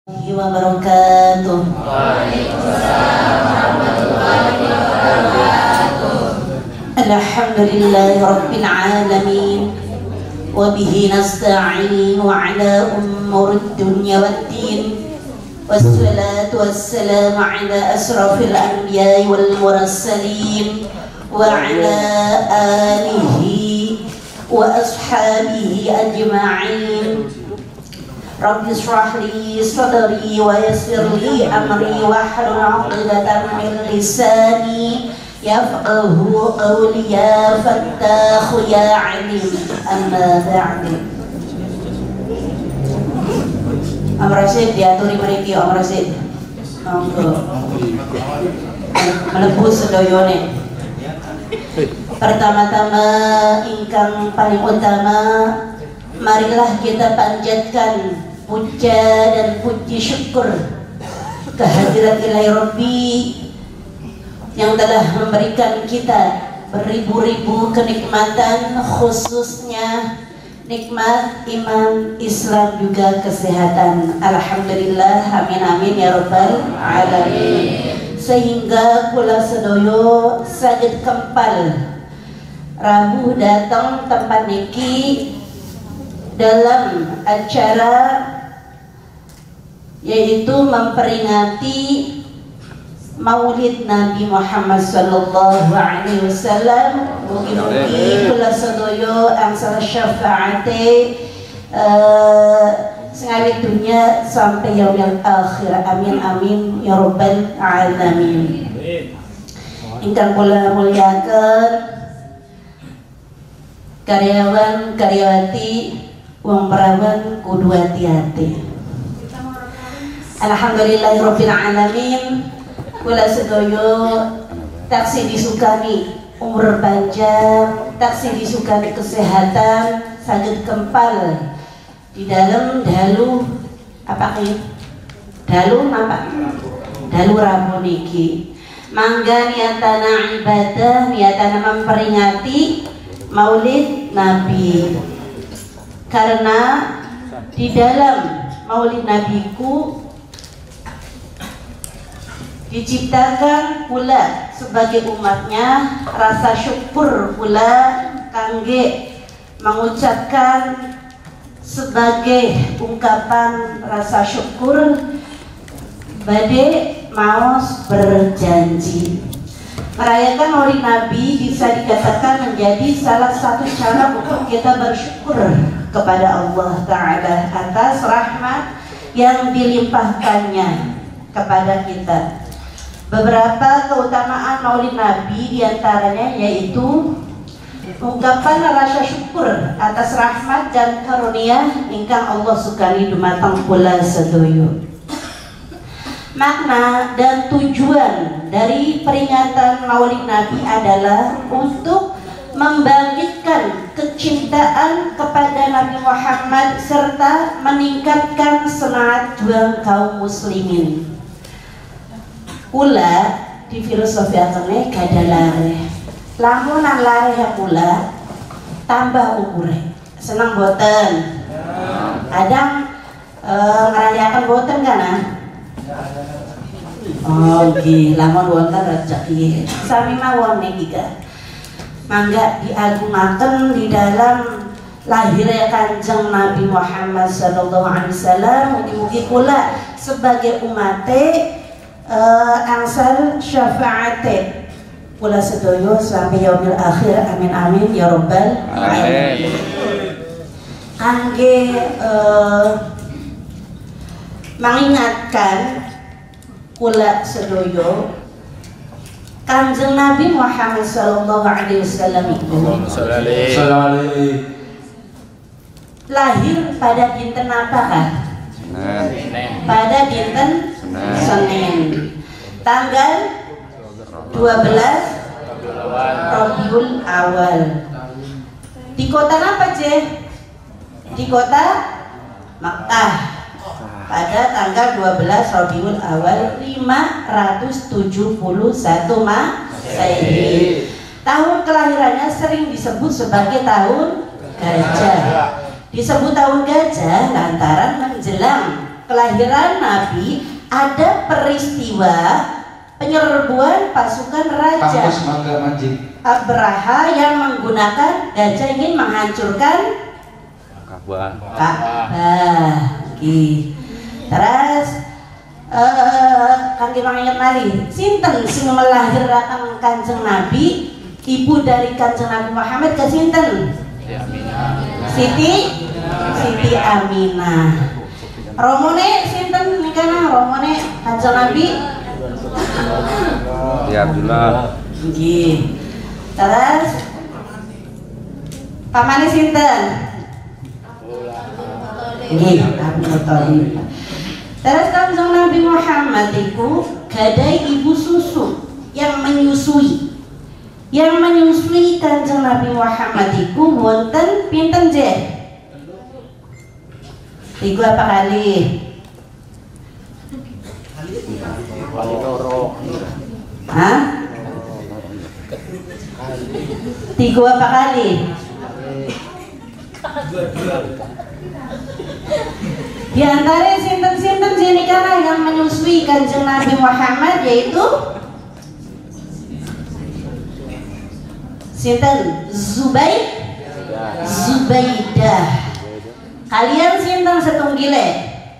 wabarakatuh. Waalaikumsalam warahmatullahi wabarakatuh. Alhamdulillahi rabbil alamin. Wa bihi nasta'in wa ala umuri dunya waddin. Wassalatu wassalamu ala asrafil anbiya'i wal mursalin wa ala alihi wa ashabihi ajma'in. Rabbi shrah li sadri wa yassir li amri wahlul 'uqdatam min lisani yafqahu qawli ya fattah ya 'alim. Amma ba'du. Om Rasid diaturi mriki Om Rasid. Monggo. Mlebu sedayane. Pertama-tama ingkang paling utama, marilah kita panjatkan puja dan puji syukur kehadirat Ilahi Rabbi yang telah memberikan kita beribu-ribu kenikmatan, khususnya nikmat iman, Islam, juga kesehatan. Alhamdulillah, amin amin ya rabbal alamin. Sehingga kula sedoyo saged kempal rawuh datang tempat niki dalam acara yaitu memperingati Maulid Nabi Muhammad sallallahu alaihi wasallam. Mugi-mugi kula sedaya angsal syafaate sengawit dunia sampai yaumil akhir. Amin amin ya rabbal alamin. Ingkang kula mulyaken karyawan karyawati wong perawan kudu hati-hati. Alhamdulillahirabbil alamin. Kula sedoyo taksi disukani umur panjang, taksi disukani kesehatan, saged kempal di dalam dalu apa ki? Dalu apa? Dalu rabu niki. Mangga niatana ibadah, niatana memperingati Maulid Nabi. Karena di dalam Maulid Nabiku diciptakan pula sebagai umatnya rasa syukur pula kangge mengucapkan sebagai ungkapan rasa syukur bade maos berjanji. Merayakan Maulid Nabi bisa dikatakan menjadi salah satu cara untuk kita bersyukur kepada Allah Ta'ala atas rahmat yang dilimpahkannya kepada kita. Beberapa keutamaan Maulid Nabi diantaranya yaitu ungkapan rasa syukur atas rahmat dan karunia ingkang Allah sukani dumateng kula sedoyo. Makna dan tujuan dari peringatan Maulid Nabi adalah untuk membangkitkan kecintaan kepada Nabi Muhammad serta meningkatkan semangat juang kaum muslimin. Kula di filosofi agama kada lareh. Lamunan lareh kula tambah umure. Senang boten. Kadang ngerayakan boten kan ah? Oh nggih, lamun wonten rezeki. Sami mawon niki ga. Mangga diagungaken di dalam lahirnya Kanjeng Nabi Muhammad sallallahu alaihi wasallam. Mugi-mugi kula sebagai umate angsal syafaate kula sedoyo sampai yaumil akhir. Amin amin ya rabbal alamin. Kangge mengingatkan kula sedoyo Kanjeng Nabi Muhammad sallallahu alaihi wasallam itu lahir pada dinten apakah? Pada dinten Senin, tanggal 12 Rabiul Awal. Di kota apa, Ceh? Di kota Makkah. Pada tanggal 12 Rabiul Awal 571 Masehi. Tahun kelahirannya sering disebut sebagai tahun gajah. Disebut tahun gajah lantaran menjelang kelahiran Nabi ada peristiwa penyerbuan pasukan Raja Abraha yang menggunakan gajah ingin menghancurkan Ka'bah. Terus kangge manginget nali sinten sing melahirkan Kanjeng Nabi, ibu dari Kanjeng Nabi Muhammad ke sinten? Siti Aminah. Romone sinten nikana romone Kanjeng Nabi? Ya Abdullah. Nggih. Terus pamane sinten? Nggih, Abdul Thalib. Terus Kanjeng Nabi Muhammad itu gadai ibu susu yang menyusui. Yang menyusui Kanjeng Nabi Muhammad itu wonten pinten je? 3 apa kali? Hah? 3 apa kali? Di antara sinten-sinten jenikana yang menyusui Kanjeng Nabi Muhammad yaitu sinten? Zubaidah. Kalian sinten setunggile?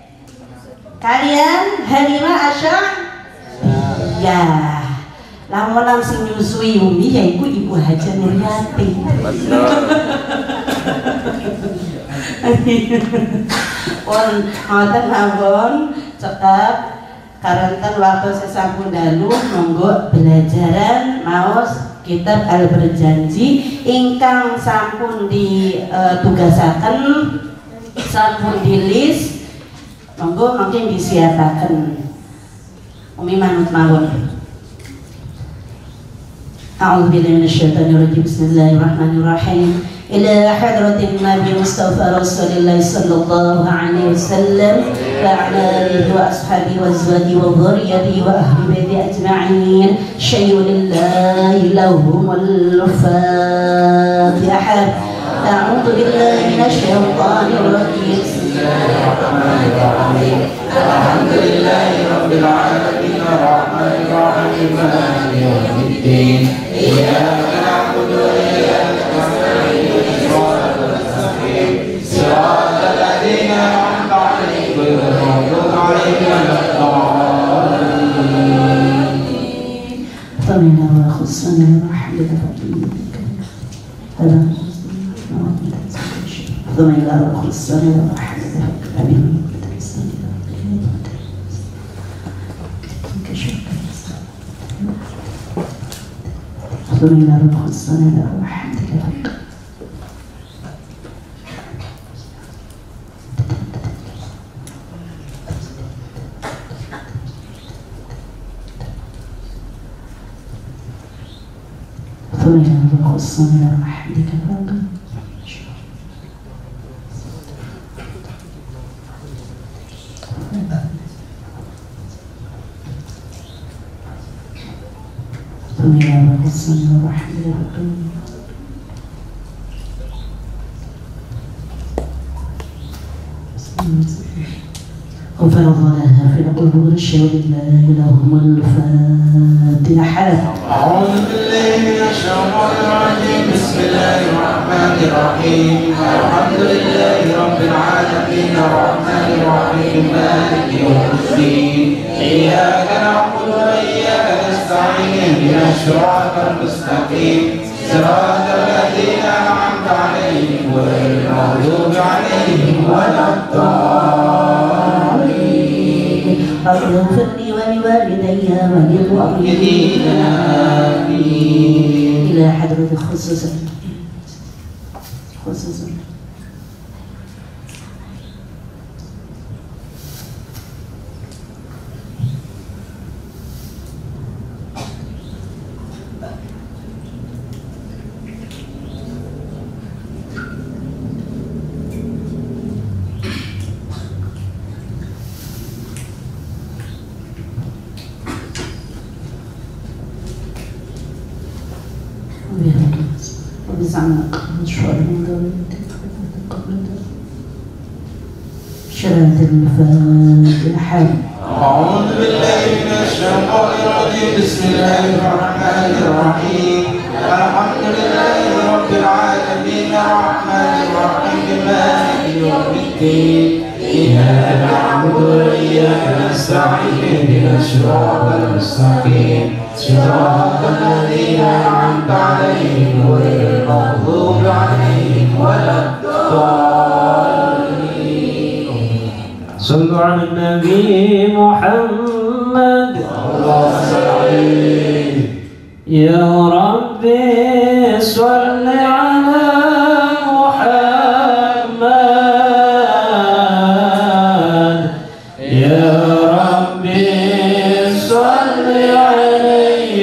Kalian Halimah ya. Lamun sing nyusui umi yaiku Ibu Haja Nuryati. Pun ngoten mawon cekap karanten waktu sesampun dalu monggo belajaran maos kitab Al-Berjanji ingkang sampun ditugasaken sampun dilis monggo mungkin disiapaken umi manut mawon. A'udzu billahi minasyaitonir rajim. Bismillahirrahmanirrahim. Ila hadratin Nabi Mustafa Rasulullah sallallahu alaihi wasallam wa ala alihi wa ashabihi wa azwajihi wa dhurriyyatihi wa ahli baiti ajma'in. Syayulillahi lahumul Fatihah. A'udzu billahi minasyaitonir rajim. Bismillahirrahmanirrahim. Alhamdulillahi rabbil alamin arrahmanir rahim maliki yaumiddin. Iyyaka na'budu wa iyyaka nasta'in. Siratal ladzina an'amta 'alaihim ghairil maghdubi 'alaihim waladdallin. Amin wa khussana rahmatika Amin wa khussana rahmatika Amin. Amin wa khussana rahmatika وخصنا رحمتك وفرض لها في القبور الشهود الله لهم الفاتحة. أعوذ بالله من الشيطان الرجيم. بسم الله الرحمن الرحيم. الحمد لله رب العالمين الرحمن الرحيم مالك يوم الدين. إياك نعبد وإياك نستعين اهدنا الصراط المستقيم صراط الذين أنعمت عليهم غير المغضوب عليهم ولا الضالين. رب اغفر لي ولوالدي وللمؤمنين آمين. إلى حضرة خصوصا أشرة الفاتحة. أعوذ بالله من الشيطان الرجيم. بسم الله الرحمن الرحيم. الحمد لله رب العالمين الرحمن الرحيم مالك يوم الدين. إياك نعبد وإياك نستعين. اهدنا الصراط المستقيم صراط الذين أنعمت عليهم غير المغضوب عليهم ولا الضالين. صلوا على النبي محمد اللهم صل عليه. يا ربي صل على محمد يا ربي صل عليه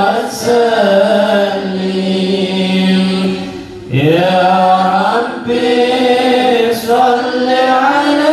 وسلم يا ربي صل على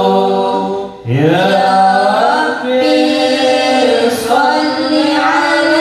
يا ربي صل على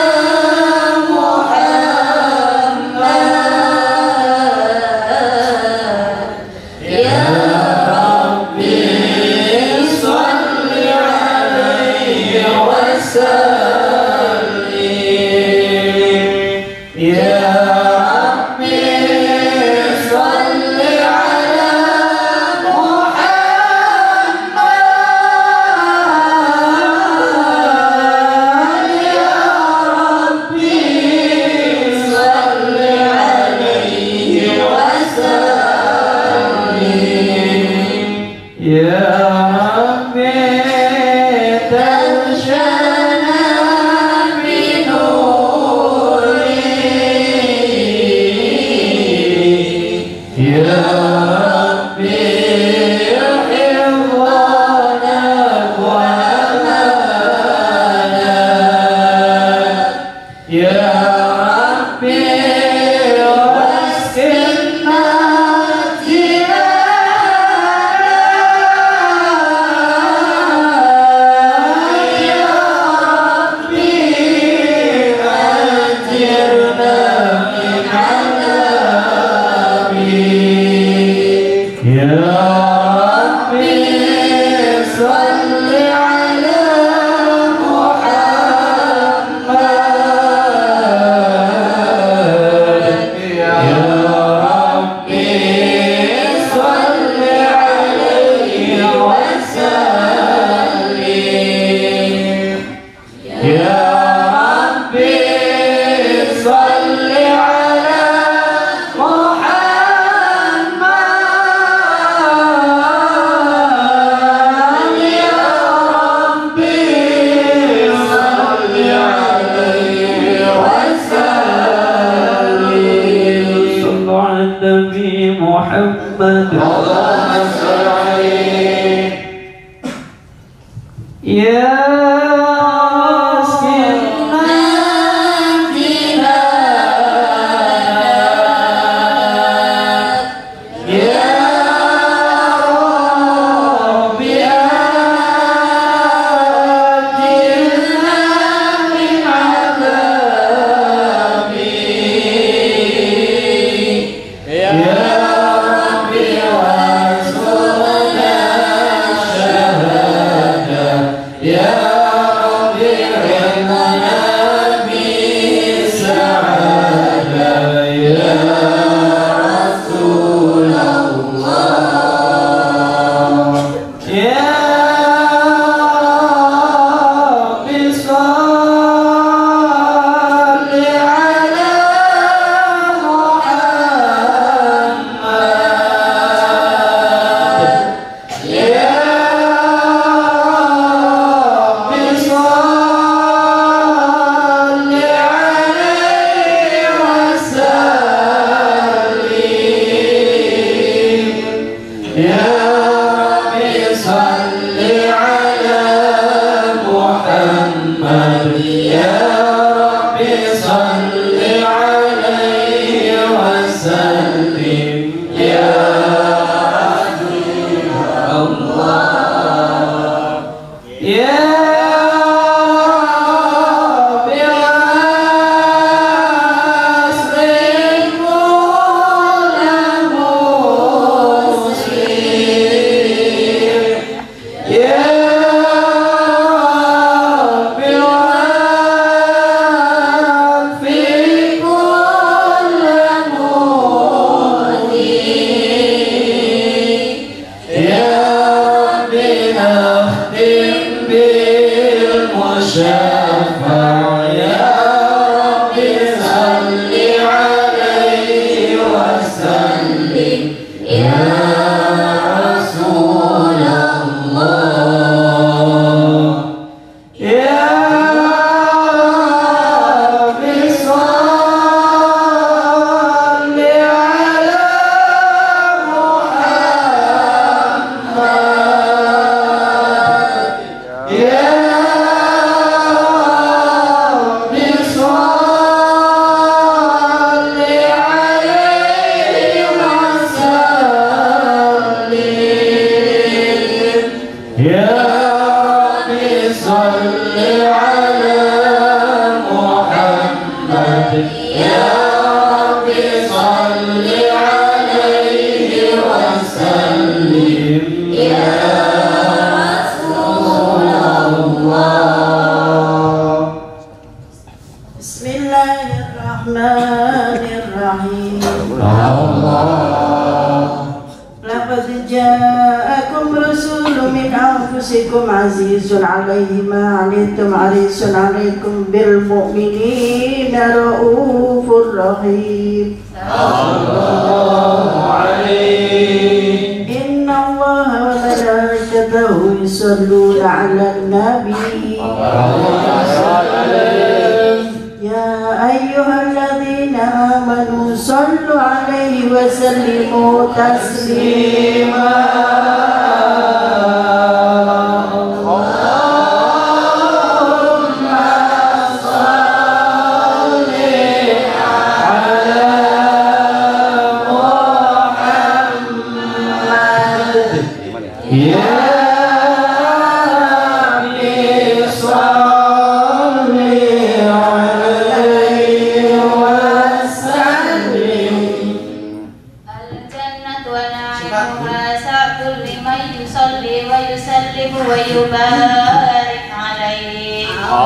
Ya Rabbi wa الرحمن الرحيم. لقد جاءكم رسول من أنفسكم عزيز عليه ما عنتم حريص عليكم بالمؤمنين رؤوف رحيم. إن الله وملائكته يصلون على النبي يا أيها الذين آمنوا صلوا عليه وسلموا تسليما. ويبارك عليه.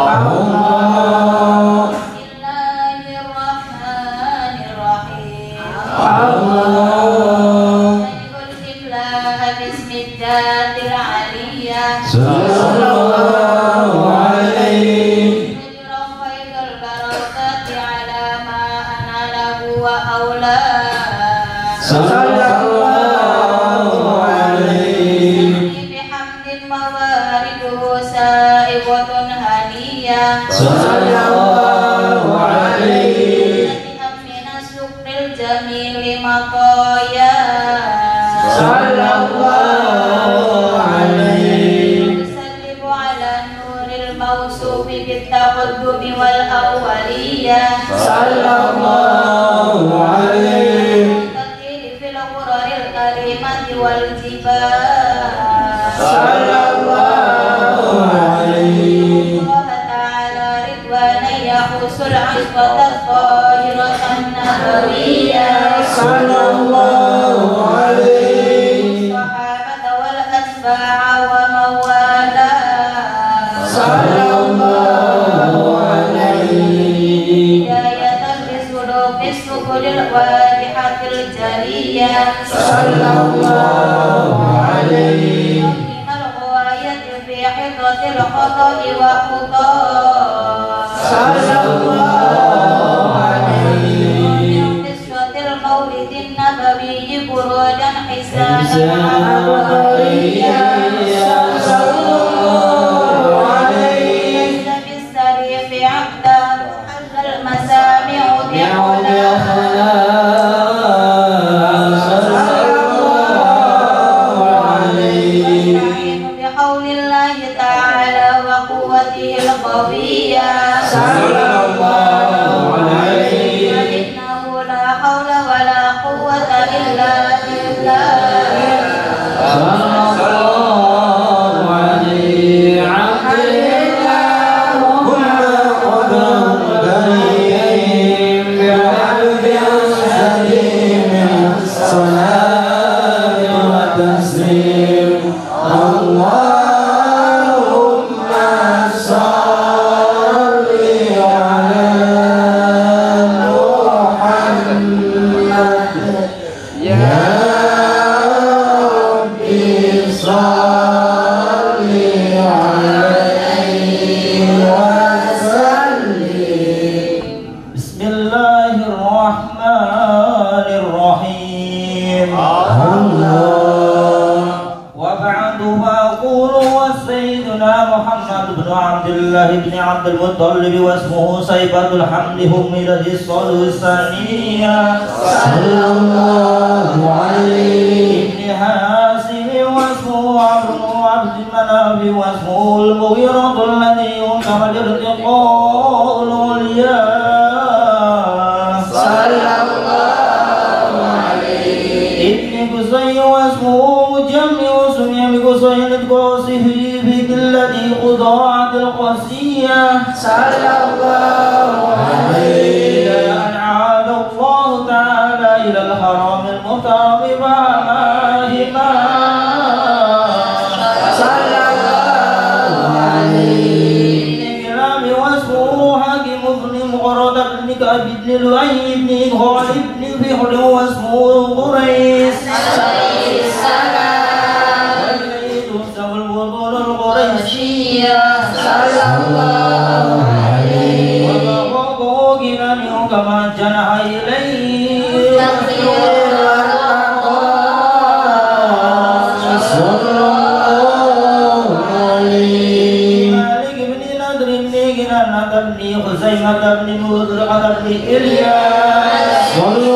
بسم الله الرحمن الرحيم. بسم الذات العلية صلى الله عليه رفيق البركات على ما أناله وأولاه. صلى الله عليه بحمد موارده سائغة هنية. صلى الله عليه من الشكر الجميل مطايا. صلى الله عليه وسلم على النور الموصوف بالتقدم والأولية. صلى الله عليه في الغرر الكريمة والجبال. صلى الله عليه قال تعالى رضوانا يخص العصبة الطاهرة النبوية. صلى الله عليه الصحابة والأتباع ومن والاه. صلى الله عليه هداية بسلوك السبل الواضحة الجلية. صلى الله عليه من الغواية في حفظ الخطأ وخطأ. صلى الله عليه قصة المولد النبوي برودا حسانا عبقريا. صلى الله عليه في السريف عبدا حل المسامع بعلا. بحول الله تعالى وقوته القوية. صلى الله عليه إنه لا حول ولا قوة إلا بالله. صلى الله عليه عبد اللهم قدر كريم بعبد سليم صلاة وتسليم. اللهم صل على محمد يا ربي صل عليه وسلم. بسم الله الرحمن الرحيم. وبعد فأقول وسيدنا محمد بن عبد الله بن عبد المطلب واسمه سيبة الحمد هملت الصلاة الثانية. صلى الله عليه ابن هاشم واسمه عبد عبد مناف واسمه المغيرة الذي ينكر الارتقاء العليا. صلى الله عليه ابن قصي واسمه مجمع سمي بقصي القاسي في الذي قضاعت القاسية. صلى الله عليه أن عاد الله تعالى إلى الحرام المحترم فأماهما. صلى الله عليه الكلام واسمه حاكم بن مغرد بن كعب بن لؤي بن غالب بن فحل واسمه قريش والذي تحسب البطول القريشية وفوقه جنان كما جنح إليه بن خزيمة بن مدرقة بن إلياس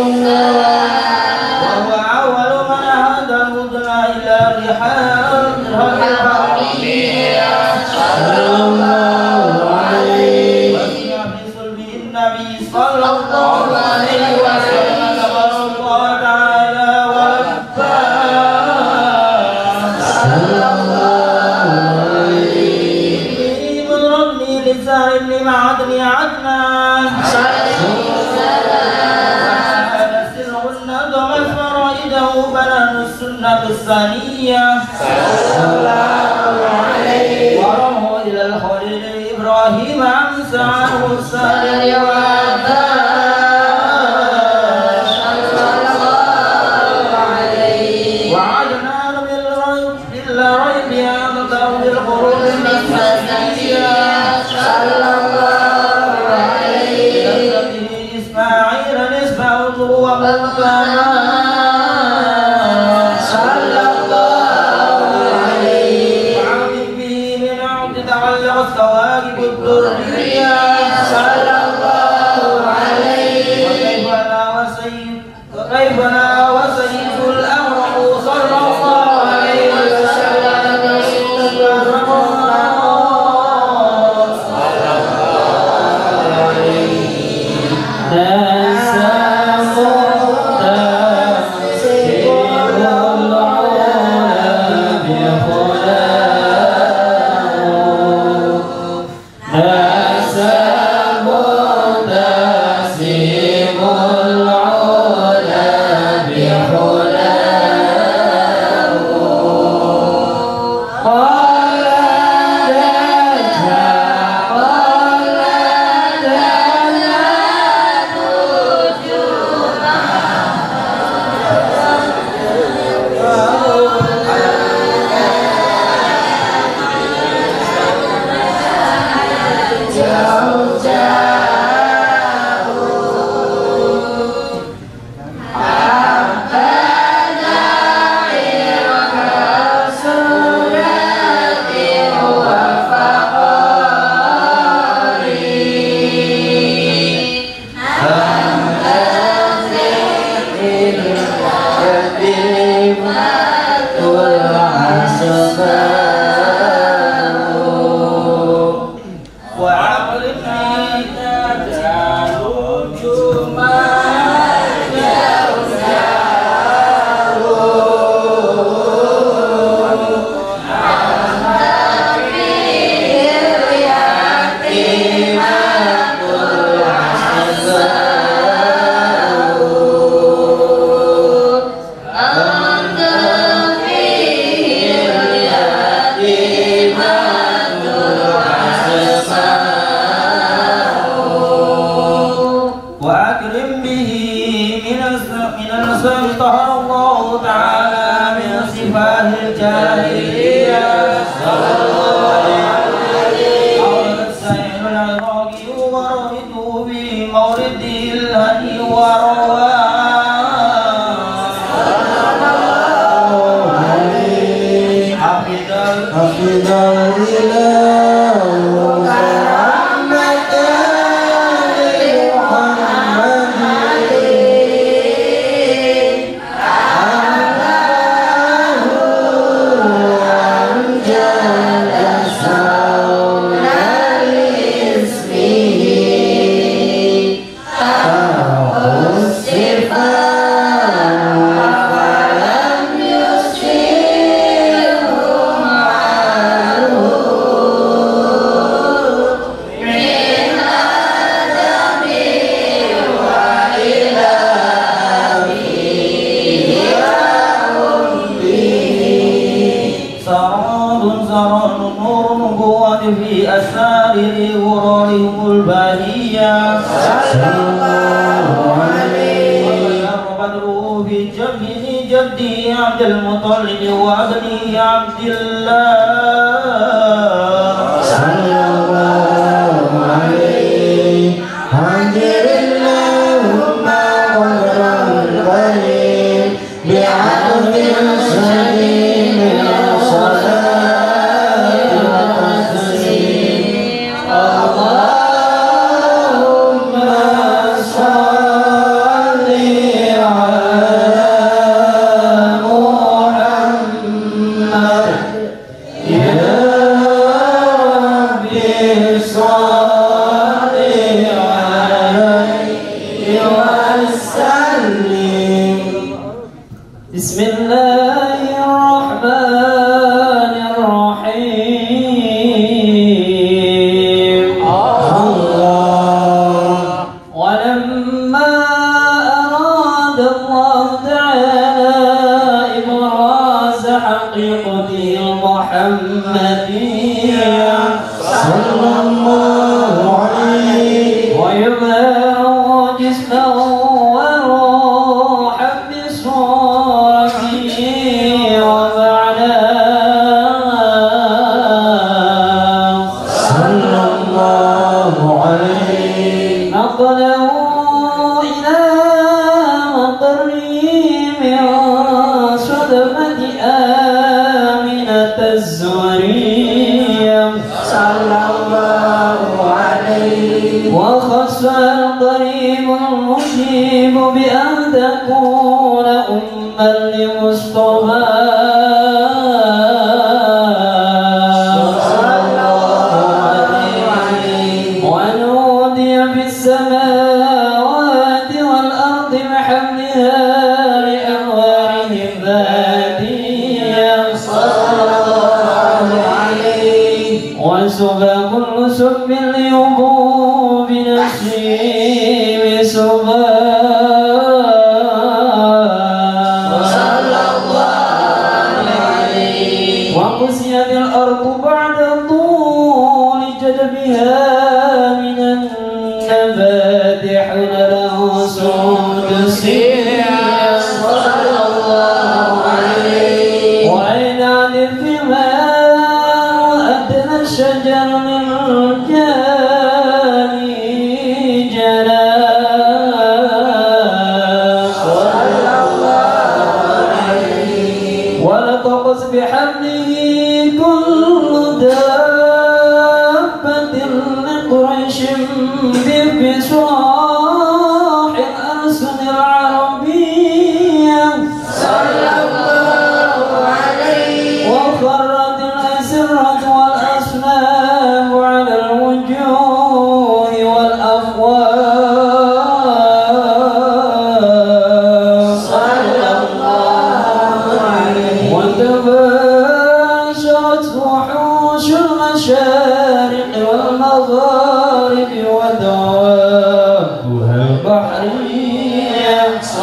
وهو أول من أهدى المدنى إلى رحال الحربية صلى الله عليه وسلم في صلب النبي صلى الله عليه وسلم الله تعالى وأكبر صلى الله عليه مضربني لسان بن معدن عدنان بنان السنة الثانية صلى الله عليه ورموا إلى الخليل إبراهيم أمسى عنه السائر وعدنا بالريب أن تأوي القرون المسيحية صلى الله عليه إسماعيل نسبه ومن الثواقب الدرية صلى الله عليه وكيف لا وسيد الأمر صلى الله عليه وسلم في أسرار غرورهم الباهية صلى الله عبد المطلب وابنه عبد الله صلى الله عليه عجل اللهم قدرا الكريم بعبد سليم الصلاة والتسليم اللهم صل على محمد يا ربي صل عليه وسلم. بسم الله الرحمن الرحيم. الله ولما أراد الله تعالى إبراز حقيقته المحمدية صلى الله عليه ويظهر جسمه وروحا بصورته ومعناه صلى الله عليه نقله إلى مقره من صدمة آمنة الزهرية صلى الله عليه وخص القريب المجيب بأن تكون أما لمصطفى ونودي في السماوات والأرض بحملها لأنواره الذاتية وسبى كل سب ليبوء بنفسه وقسيت الأرض بعد طول جدبها من النبات حلله سدسية وأين عن الثمار أدنى الشجر للجاني جناح ولتقص بحمله كل دابة لقريش بفصاح الألسن العربية وخرت الأسرة والأصنام على الوجوه والأفواه وتباشرت وحوش المشارق والمغارب ودوابها البحرية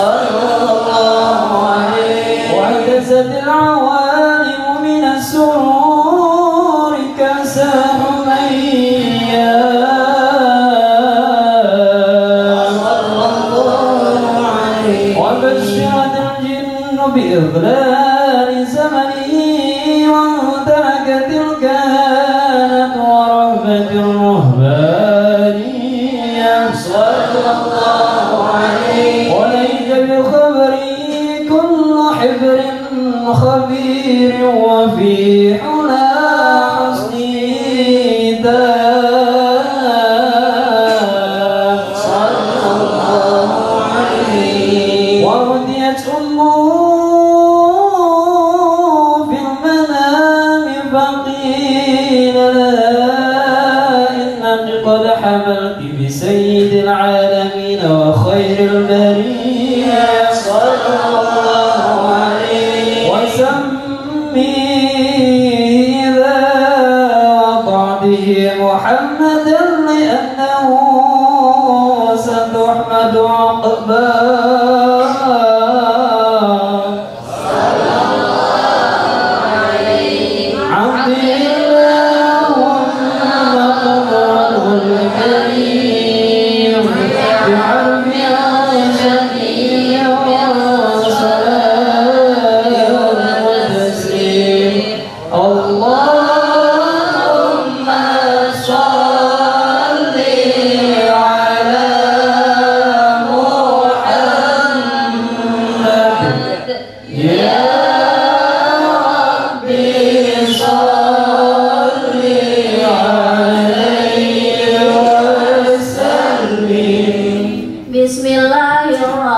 واعتزت العوالم من السرور كأسا حميا وبشرت الجن بإضلال زمنه وانتهكت الكهانة ورهبة الرهبانية وليس بخبره كل حبر خبير وفي حلا حسنه ورديت أمه في المنام فقيل لها إنك قد حملت بسيد العالمين وخير البرية وسمي ذا وطعته محمدا لأنه ستحمد عقباه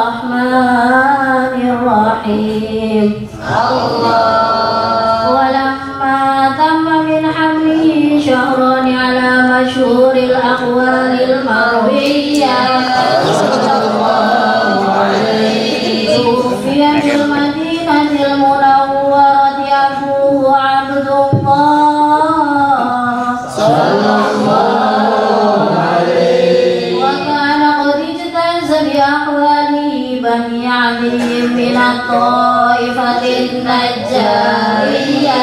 الرحمن الرحيم. ولما تم من حمله شهران على مشهور الأقوال المروية توفي بالمدينة المنورة أبوه عبد الله وكان قد اجتاز بأحواله بني عدي من الطائفة النجارية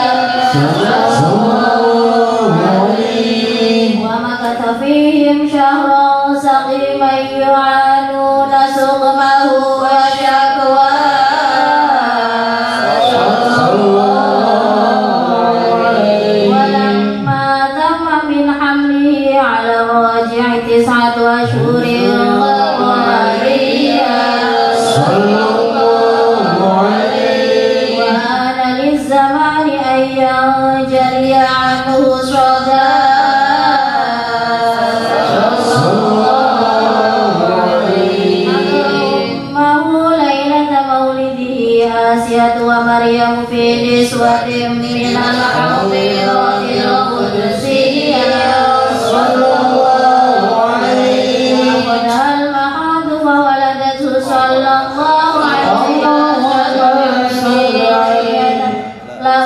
ومكث فيهم شهرا سقيما يعانون سقمه وشكواه. ولما تم من حمله على الراجع 9 أشهر قمرية وآن للزمان أن ينجلي عنه صداه. آسية ومريم في نسوة من الحضيرة القدسية وقدها المحاض فولدته صلى الله عليه وسلم له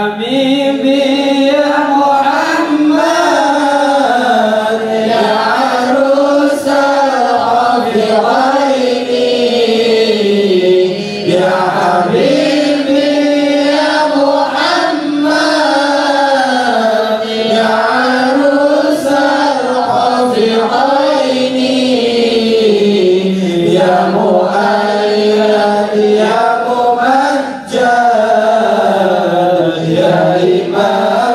حبيبي يا محمد يا عروس الرفيقين يا حبيبي يا محمد يا عروس الرفيقين يا مؤيد يا ممجد يا إمام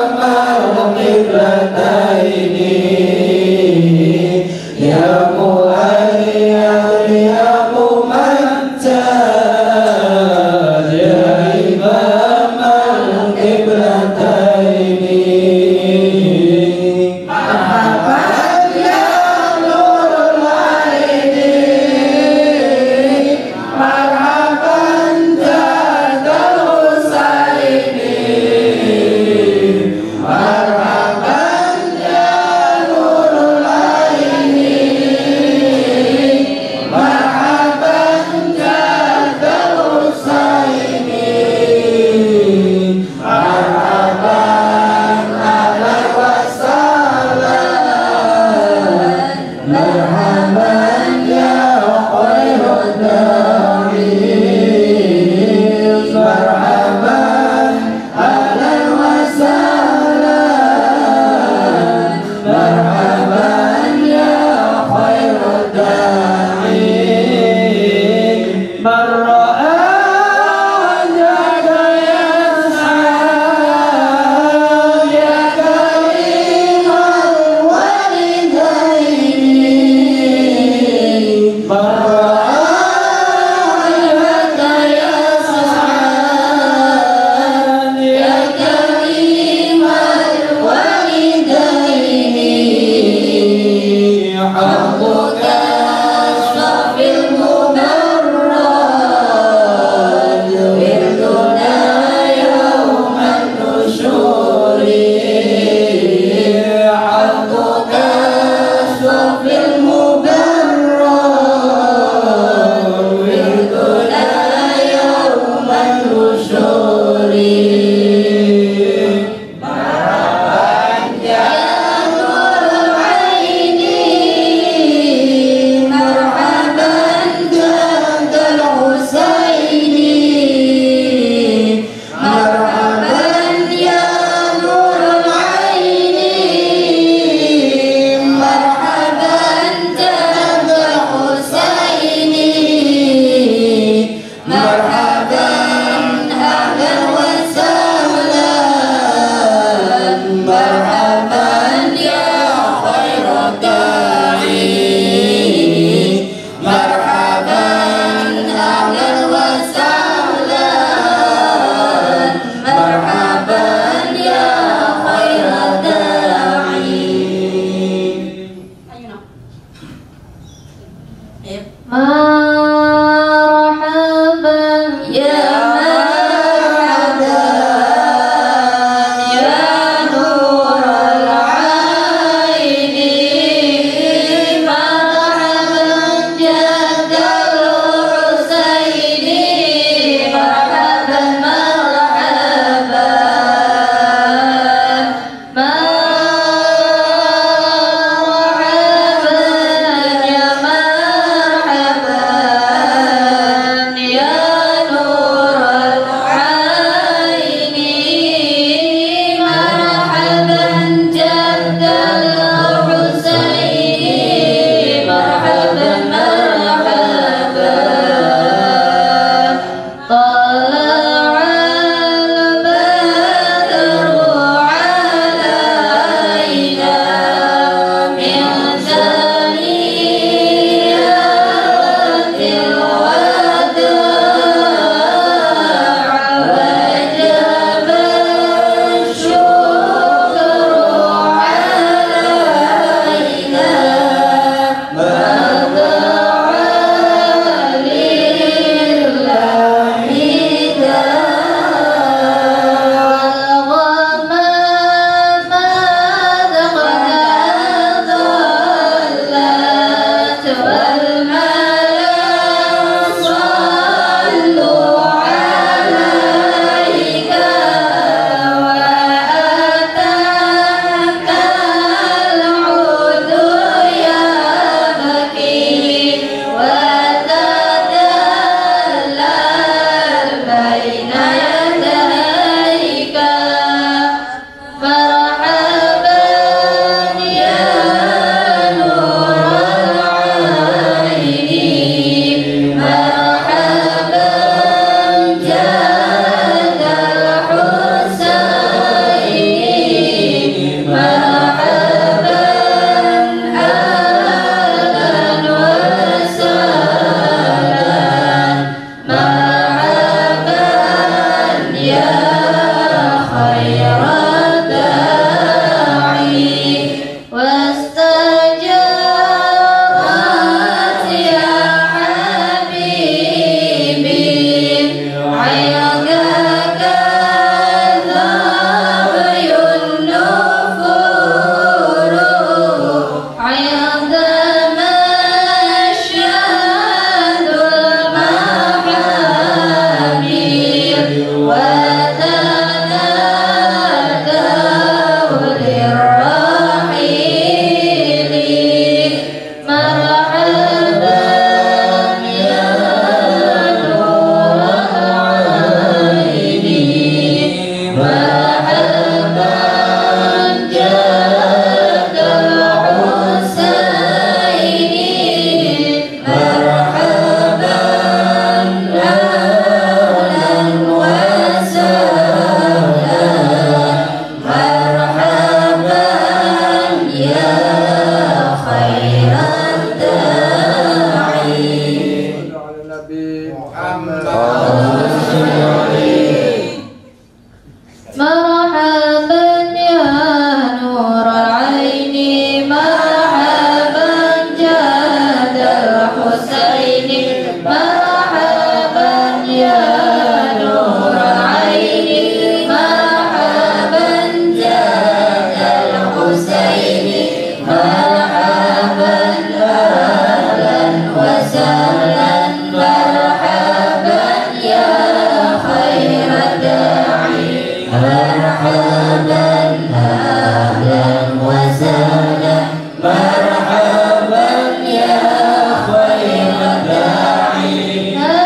مرحبا أهلا وسهلا مرحبا يا خير داعي مرحبا أهلا وسهلا مرحبا يا خير داعي هل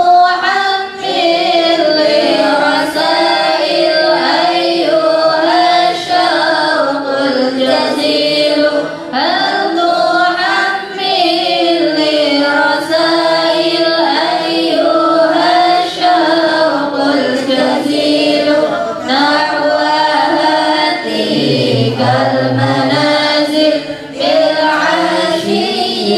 تحمل لي رسائل أيها الشوق الجزيل هل تحمل لي رسائل أيها الشوق الجزيل نحو هاتيك المنازل بالعشي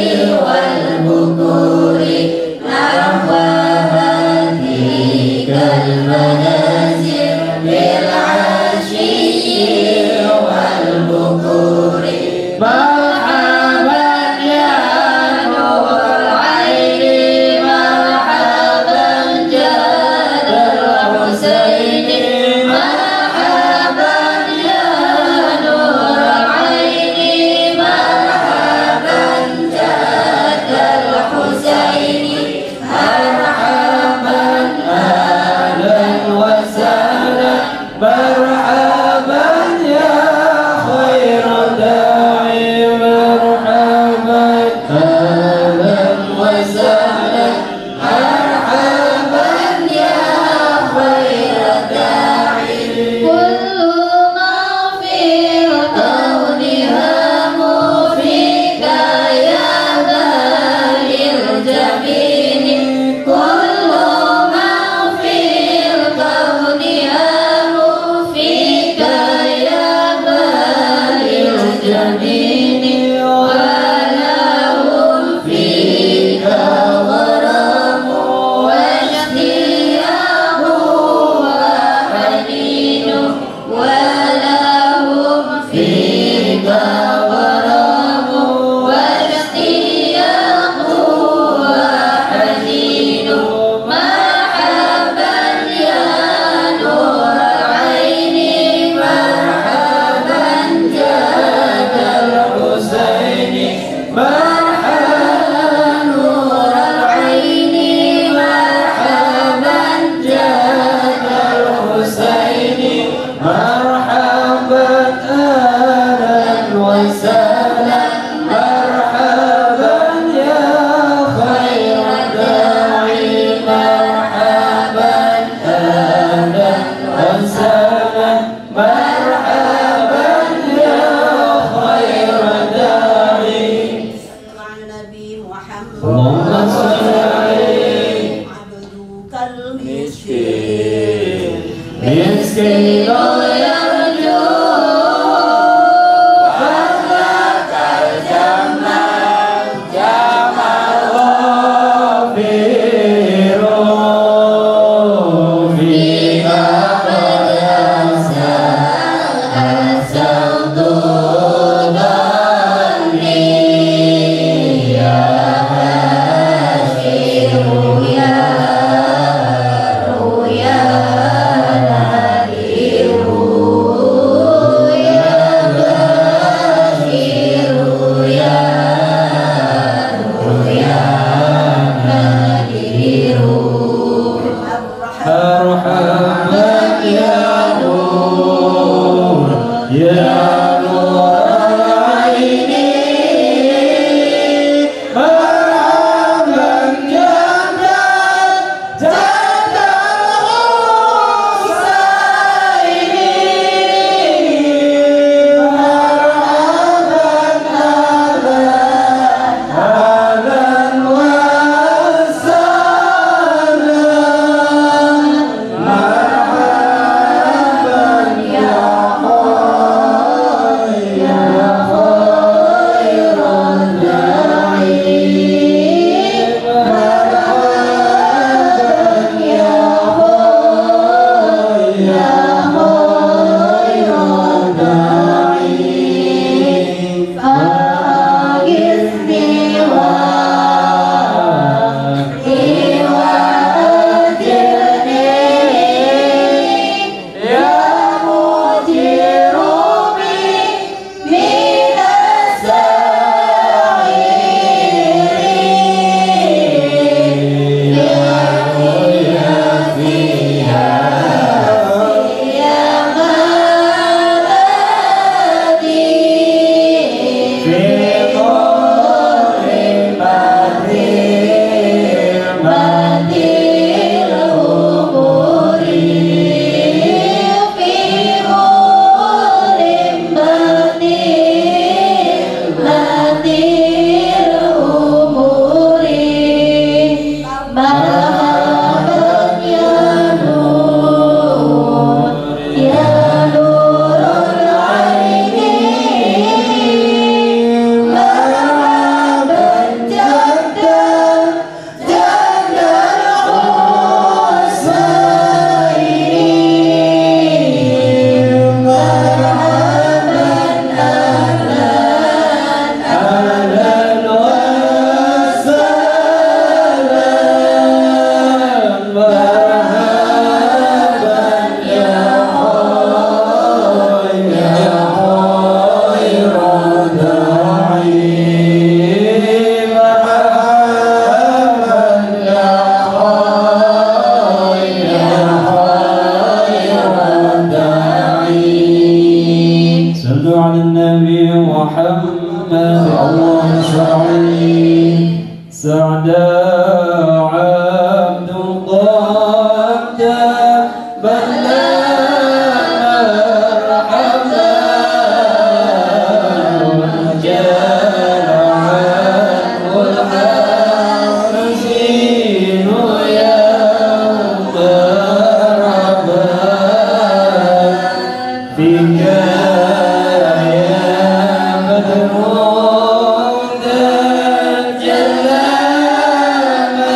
والبكور نحو هاتيك المنازل بالعشي والبكور مرحبا يا نور العين مرحبا جاد الحسين مرحبا يا نور العين مرحبا جاد الحسين مرحبا أهلا وسهلا مرحبا يا خير داعي مرحبا أهلا وسهلا مرحبا يا خير داعي كل ما في الكون هام فيك يا باري الجبين كل ما في الكون هام فيك يا باري الجبين ولهم فيك غرام واشتياق وحنين ولهم فيك غرام واشتياق وحنين مرحبا يا نور العين مرحبا جاد النبي محمد اللهم صل عليه سعد عبد الله بلى مرحبا وجاء عنه الحزين يا مرحبا فيك يا بدر جل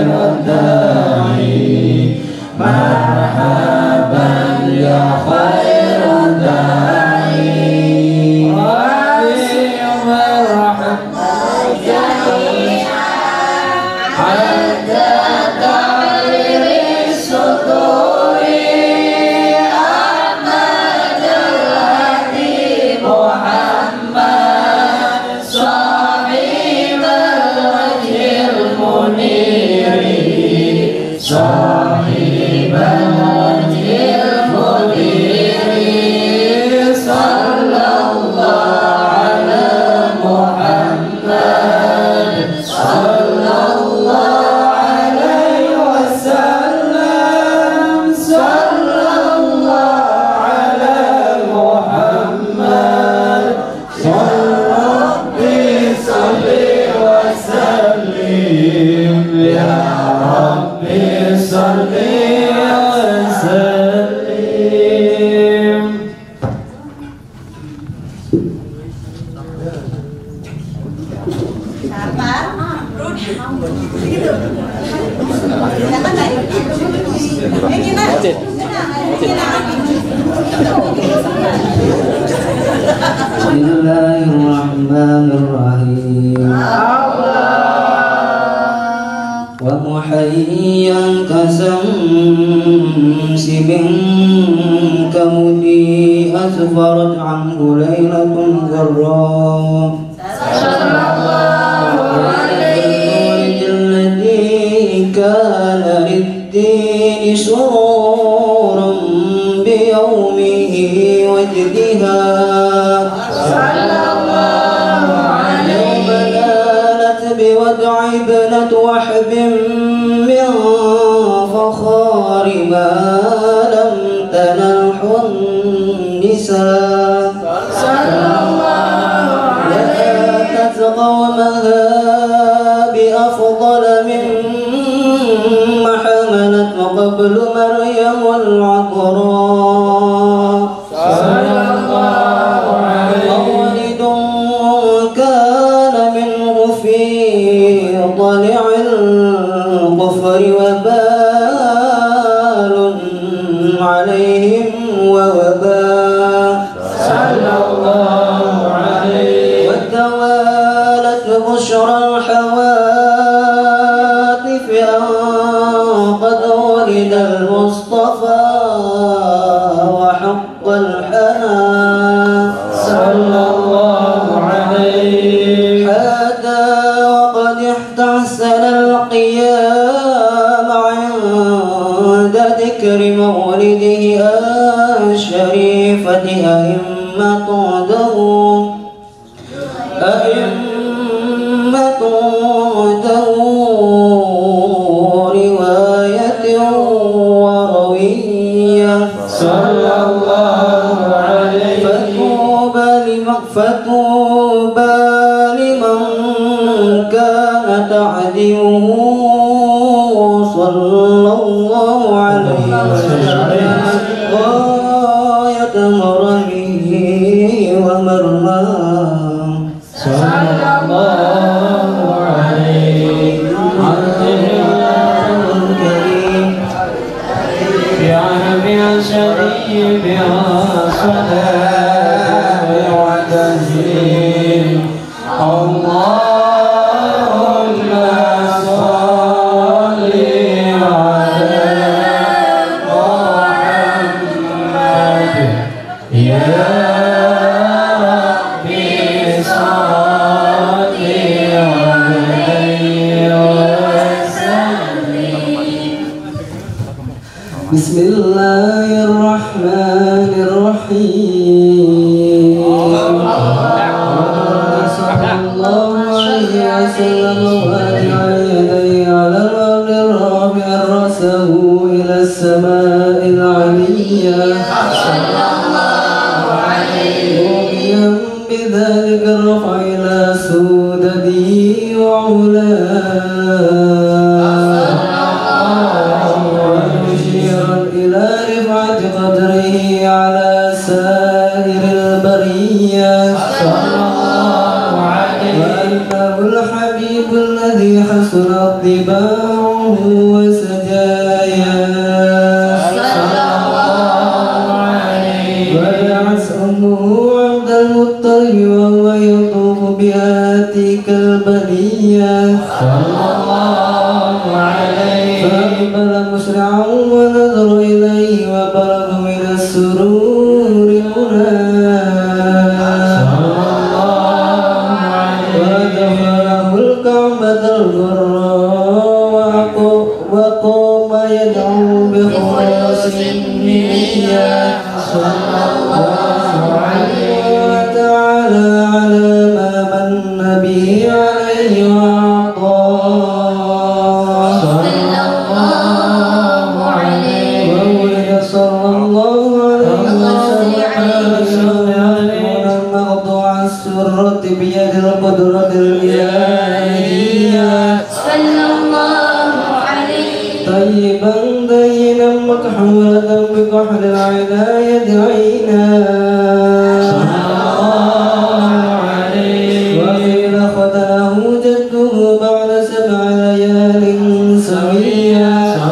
الداعي مرحبا يا خير الداعي مرحبا جميعا عند تعبير الصدور أحمد الهدي محمد صاحب الوجه المنير صاحب الوجه المنير صلى الله على محمد صلى الله عليه وسلم صلى الله على محمد صلى ربي صل وسلم يا ربي صل وسلم. Bismillahirrahmanirrahim. ومحيا كشمس كمدي أسفرت عنه ليلة ذراء صلى الله عليه الذي كان للدين سرورا بيومه وجدها صلى الله عليه يوم نالت بودع ابنة وحب من فخار ما لم تنلح النساء صلى الله عليه وآتت قومها بأفضل مما حملت قبل مريم العذراء صلى الله عليه مولد كان منه في طلع الكفر وبال عليهم ووباء صلى الله عليه وتوالت بشرى الحوادث أن قد ولد المصطفى وحق الحنان صلى الله عليه حتى وقد احتسن القيام عند ذكر مولده الشريفة أئمة رواية وروية صلى الله عليه فتوبى لمن كان تعديه صلى الله عليه وسلم غاية مرمه ومرماه صلى الله عليه عبد الله الكريم بعهد شريف صلاة وتسليم اللهم صل على محمد يا ربي صل عليه وسلم. بسم الله الرحمن الرحيم. صلى الله عليه وسلم على الأرض الرافع رأسه إلى السماء العليا صلى الله عليه رضيا بذلك الرفع إلى سودته وعلاه ومشيرا إلى رفعة قدره على سائر البرية صلى الله عليه وأنه الحبيب الذي حسنت طباعه وأقبل مسرعا ونظر إليه وبلغ من السرور ودخله الكعبة الغراء وقام يدعو بخلص النية صلى الله عليه وتعالى على ما من به عليه وأعطاه صلى الله عليه وولد صلى الله عليه وسلم مقطوع السرة بيد القدرة الإلهية صلى الله عليه طيبا دينا مكحولا بكحل العناية عينا وقيل ختنه جده بعد 7 ليال سويا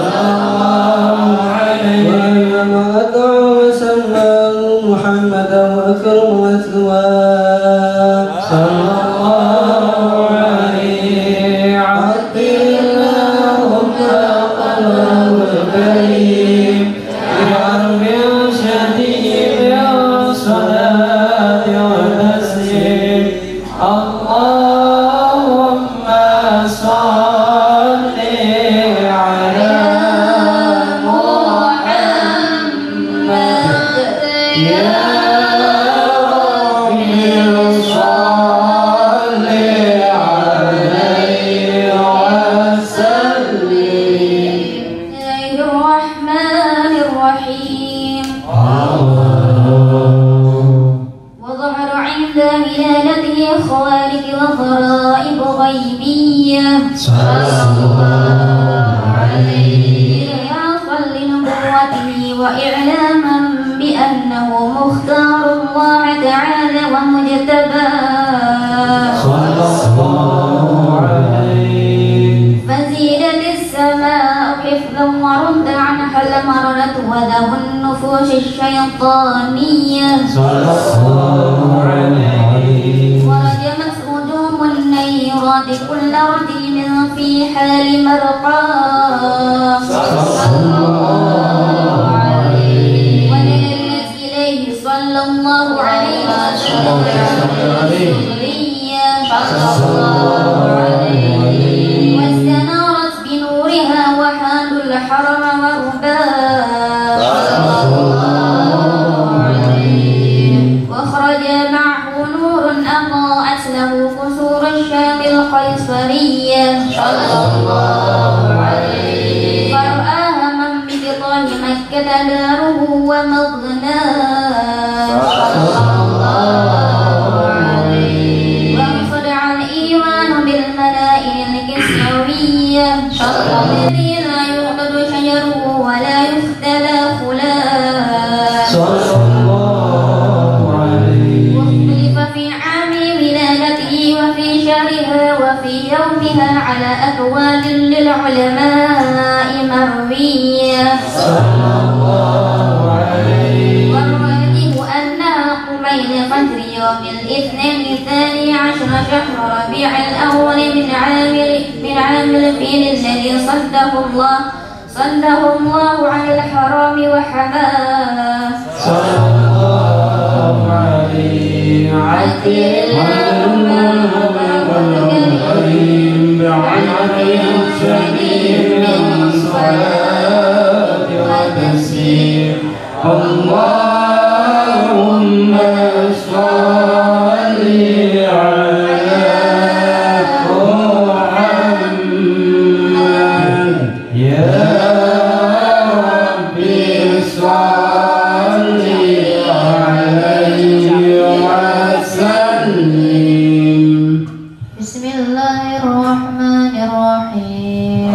وإنما أدعى وسماه محمدا وأكرم مثواه صلى الله عليه عطر اللهم قلبه الكريم بعرف شديد الصلاة والتسليم اللهم صل على محمد يا رب صل عليه وسلم. الله الرحمن الرحيم وظهر عند ولادته خوارق وغرائب غيبية صلى الله عليه إعراضا لنبوته وإعلاما بأنه مختار الله تعالى ومجتباه صلى الله عليه فزيدت السماء حفظا ورد عنها المرنة وله النفوس الشيطانية صلى الله عليه ورجمت هجوم النيرات كل رجيم في حال مرقاه صلى الله عليه ونزلت إليه صلى الله عليه وسلم الذرية صلى الله عليه واستنارت بنورها وحالوا الحرم ورباه صلى الله عليه وخرج معه نور أضاءت له قصور الشام القيصرية صلى الله عليه فرآها من ببطان مكة داره ومضناه صلى الله عليه وانصدع الإيمان بالملائكة الكسروية الذي لا يعقد شجره ولا يختلى خلاه صلى الله عليه واختلف في عام ولادته وفي شهرها وفي يومها على أقوال للعلماء مروية صلى الله عليه والراجح أنها قبيل قدر يوم الاثنين 12 شهر ربيع الأول من عام الفيل الذي صده الله على الحرام وحماه صلى الله عليه عطر الكريم بعرف شديد الصلاة والتسليم اللهم صل على محمد يا ربي صل عليه وسلم. بسم الله الرحمن الرحيم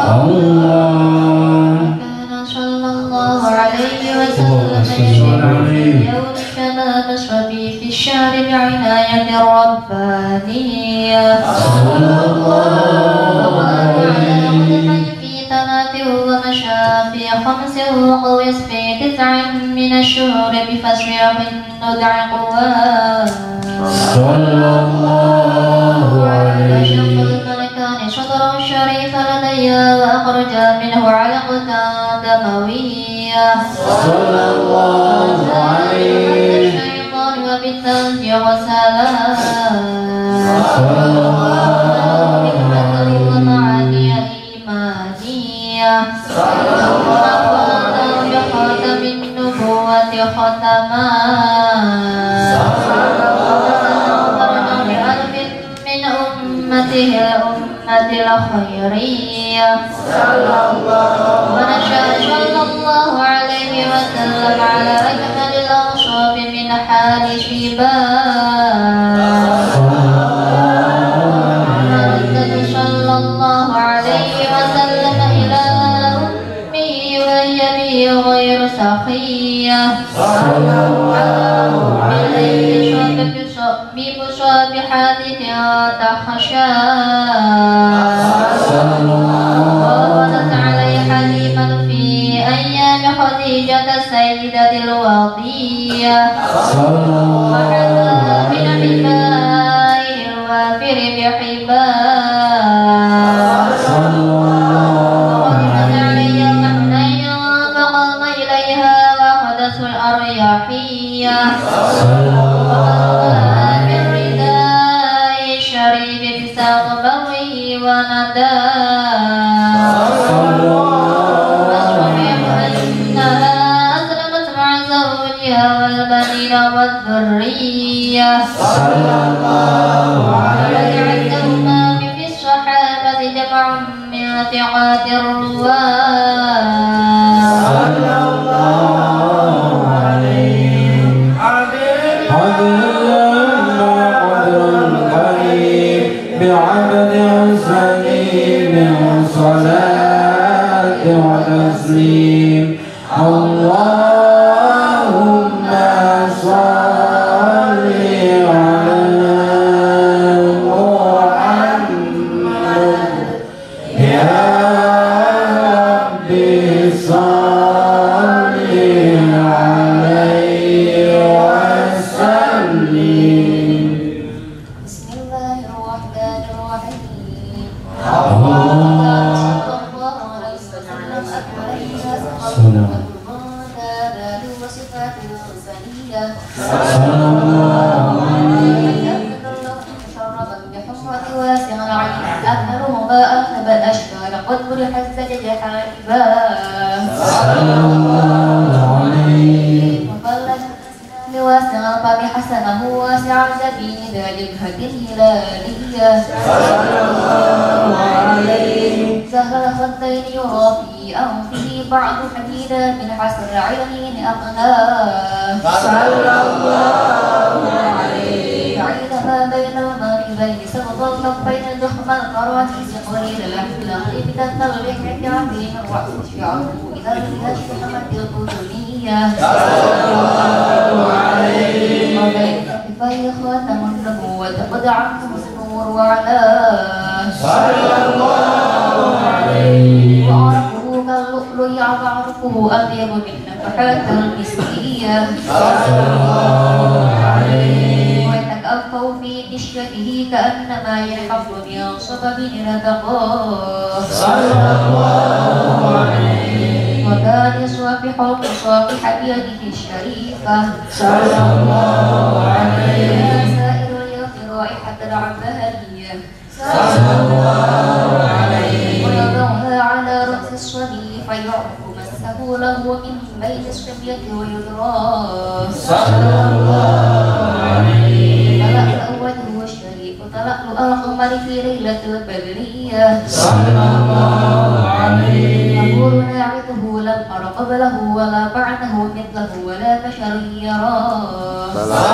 الله كان صلى الله عليه وسلم يشهد يوم الشهادة الصبي في الشهر بعناية ربانية صلى الله عليه في 3 ومشى في 5 وقوس في 9 من الشهور بفسر من ندع قواه صلى الله عليه وشق الملكان صدره الشريف لدي وأخرج منه علقة دموية صلى الله عليه الشيطان وبالتوجيه والسلام ومعاني إيمانية بخاتم النبوة ختما الأمة الخيرية ونشأ صلى الله عليه وسلم على أكمل الأوصاف من حال شباب صلى الله عليه وسلم إلى أمه وهي به غير سخية بمصابحات تخشى وردت عليه حليما في أيام خديجة السيدة الوضية وحتى من حبائه الوافر بحباه وقدمت علي الحنين فقام إليها وأخذته الأريحية بسغبه ونداه والصحيح أنها أسلمت مع زوجها والبنين والذرية ولعندهما في الصحابة جمع من ثقات الرواه صلى الله عليه بعبد سليم صلاة وتسليم اللهم صل على محمد يا ربي صل عليه وسلم. بسم الله الرحمن الرحيم قد برح الزجاج حائبا واسع القلب حسنه واسع الجبين ذا الجبهة الهلالية سهل الخدين يرى في أنفه بعض حديدا من حسن عينين أقناه بعيد ما بين المنكبين سبط الكفين ضخم القراتيس قليل الأخلاق بدن اللحية عظيم الرأس شعره إلى الشحمة القدمية وبين كتفيه خاتم النبوة قد عنه النور وعلاه وعرفه كاللؤلؤ وعرفه أطيب من نفحات المسكية ويتكأفوا في نشفته كأنما ينحف من صبب نبقاه وكان يصافح مصافح بيده الشريفة يا سائر اليوم رائحة العبهرية ويضعها على رأس الصبي فيعرف مسه له من بين الصبية ويدراه تلألأ وجهه الشريف تلألؤ القمر في ليلة البدرية يقول ناعته لم أر قبله ولا بعده مثله ولا بشر يراه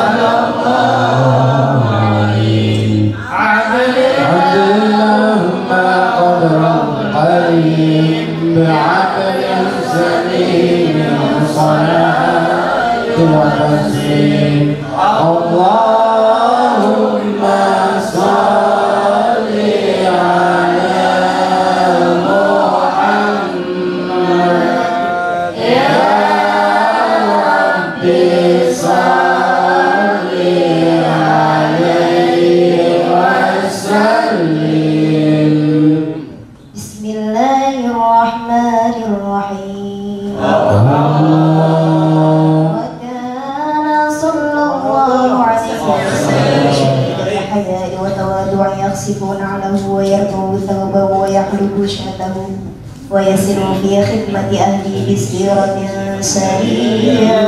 اللهم قدر القريب بعقل سليم صلاة وتسليم اللهم صل على محمد يا ربي صل عليه وسلم. الرحمن الرحيم. وكان صلى الله عليه وسلم شديد الحياء وتواضع يخسف نعله ويرفع ثوبه ويحلق شاته ويسر في خدمة أهله بسيرة سرية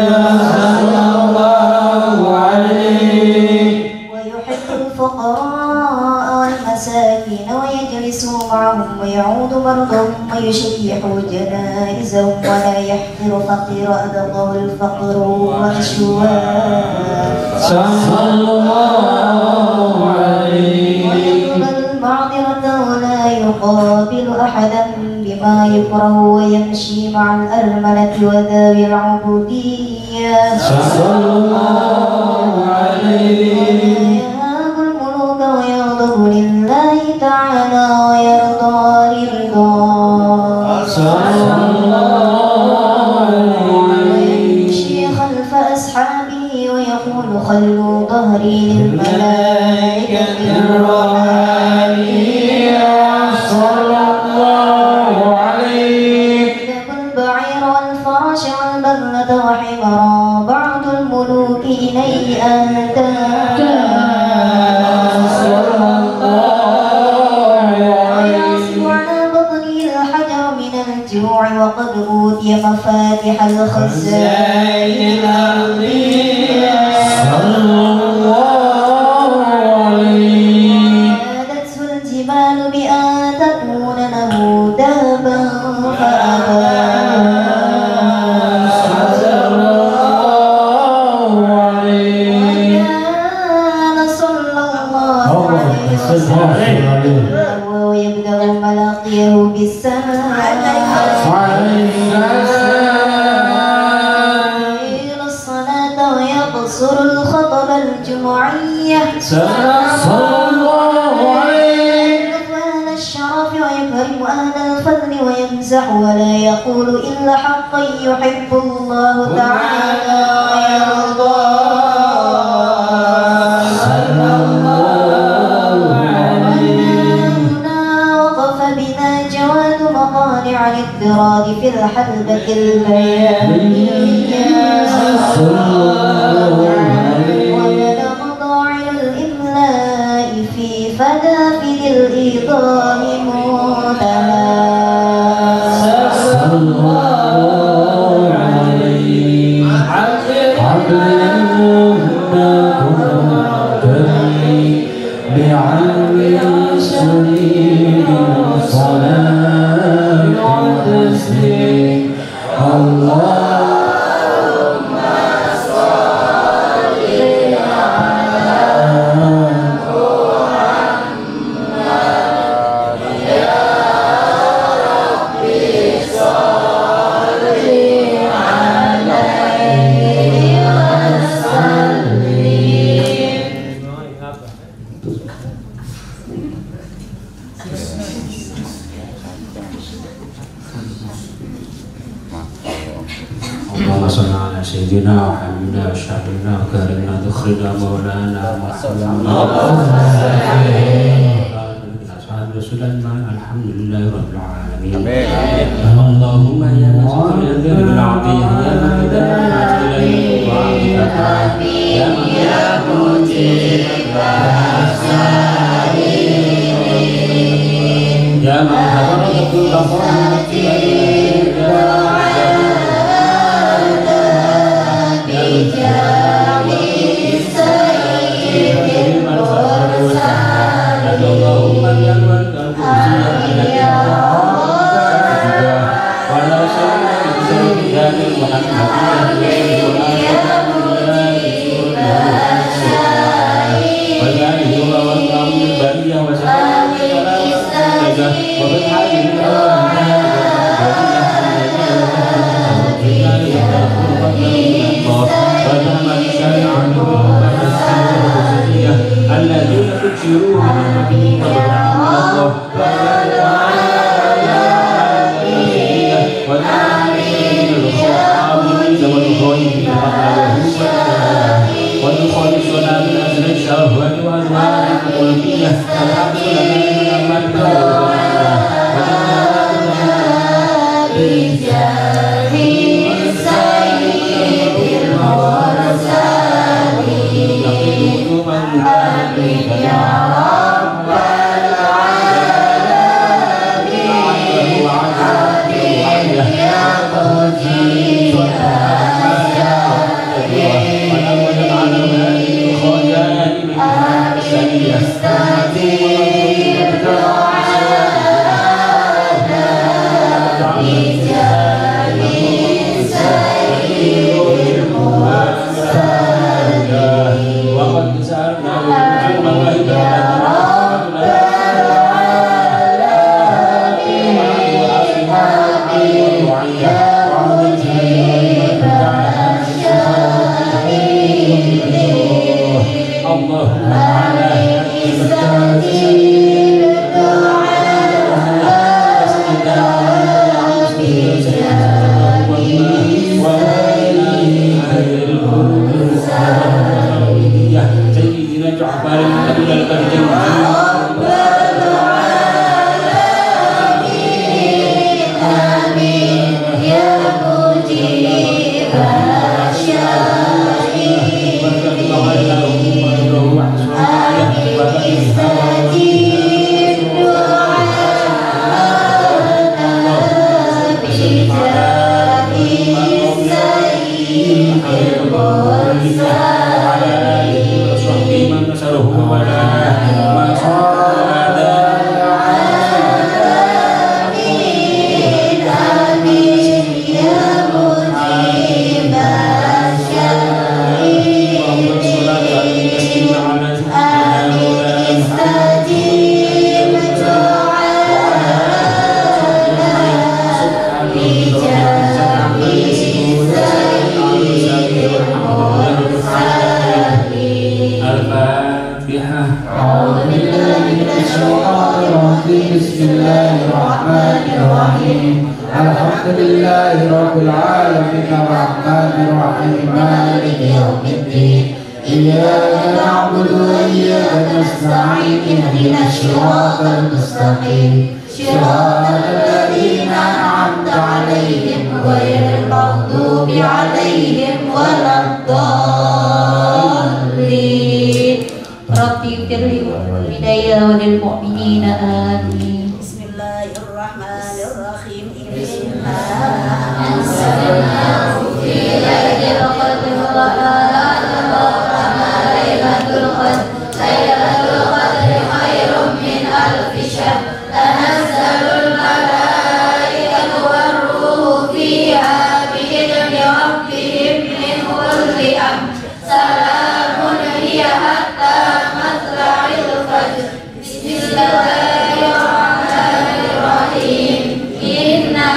ويحب الفقراء والمساكين ويجلس معهم ويعود مرضهم ويشيح جنائزهم ولا يحقر فقير أدقه الفقر والشواء صلى الله عليه ويقبل المعذرة ولا يقابل أحدا بما يكره ويمشي مع الأرملة وذوي العبودية صلى الله عليه ويهاب الملوك ويغضب لله تعالى ويرضى لرضاه صلى الله ويمشي خلف أصحابه ويقول خلوا ظهري للملائكة الروحانية صلى الله عليه يذهب البعير والفرش والبغلة وحمرا بعض الملوك إليه أنتهى صلى الله ويعصب على بطنه الحجر من الجوع وقد أوتي مفاتح الخزائن الأرضية صلى الله عليه نادته الجبال بأن تكون له دابا فأبى صلى الله عليه وكان صلى الله عليه وسلم ويبدأ ملاقيه بالسماء إلى الصلاة ويقصر الخطب الجمعية صلى الله عليه أهل الشرف ويكرم أهل الفضل ويمزح ولا يقول إلا حقا يحب الله تعالى ويرضاه صلى الله عليه هنا وقف بنا جواد مقانع الاضطراد في الحلبة البيانية صلى الله عليه وبلغ ضاعل الإملاء في فدافد الإيضاح منتهى صلى الله عليه عبدنا كنتني بعلم سنين صلاة وتسليم اللهم صل اللهم صل على سيدنا وحبيبنا وشفيعنا وكريمنا ذخرنا مولانا محمد أصحاب رسول الله الحمد لله رب العالمين اللهم يا ناصر الأنبياء بالعطية يا من إذا نعت إليه وعبدك يا من يا مجيب يا من حضرت كل فرد اللهم يا من ولا شيء بسيد محمد وذلك هو والله البرية وسلام وبالحال بجاه سيد المرسلين آمين يا رب العالمين آمين يا مجيب آمين استجيب دعانا بجاه سيد المرسلين وقد سألنا آمين يا رب العالمين آمين يا مجيب الشاهدين اللهم آمين استجيب دعانا بجاه سيد المرسلين يا سيدنا جعفر القبيل القبيل رب العالمين آمين يا مجيب الشاهدين آمين استجيب دعانا بجاه سيد المرسلين من نسأله ولا ما آمين آمين يا مجيب الشاهدين آمين استجيب دعانا بجاه سيد المرسلين الفاتحة. أعوذ بالله من الشيطان الرجيم. بسم الله الرحمن الرحيم. الحمد لله رب العالمين الرحمن الرحيم مالك يوم الدين. إياك نعبد وإياك نستعين اهدنا الصراط المستقيم صراط الذين أنعمت عليهم غير المغضوب عليهم ولا الضالين. ربي اغفر لوالدي وللمؤمنين آمين. بسم الله الرحمن الرحيم إنا أنزلناه في ليلة القدر وما أدراك ما ليلة القدر. ليلة القدر خير من ألف شهر. تنزل الملائكة والروح فيها بإذن ربهم من كل أمر. سلام هي حتى مطلع الفجر. بسم الله الرحمن الرحيم. إنا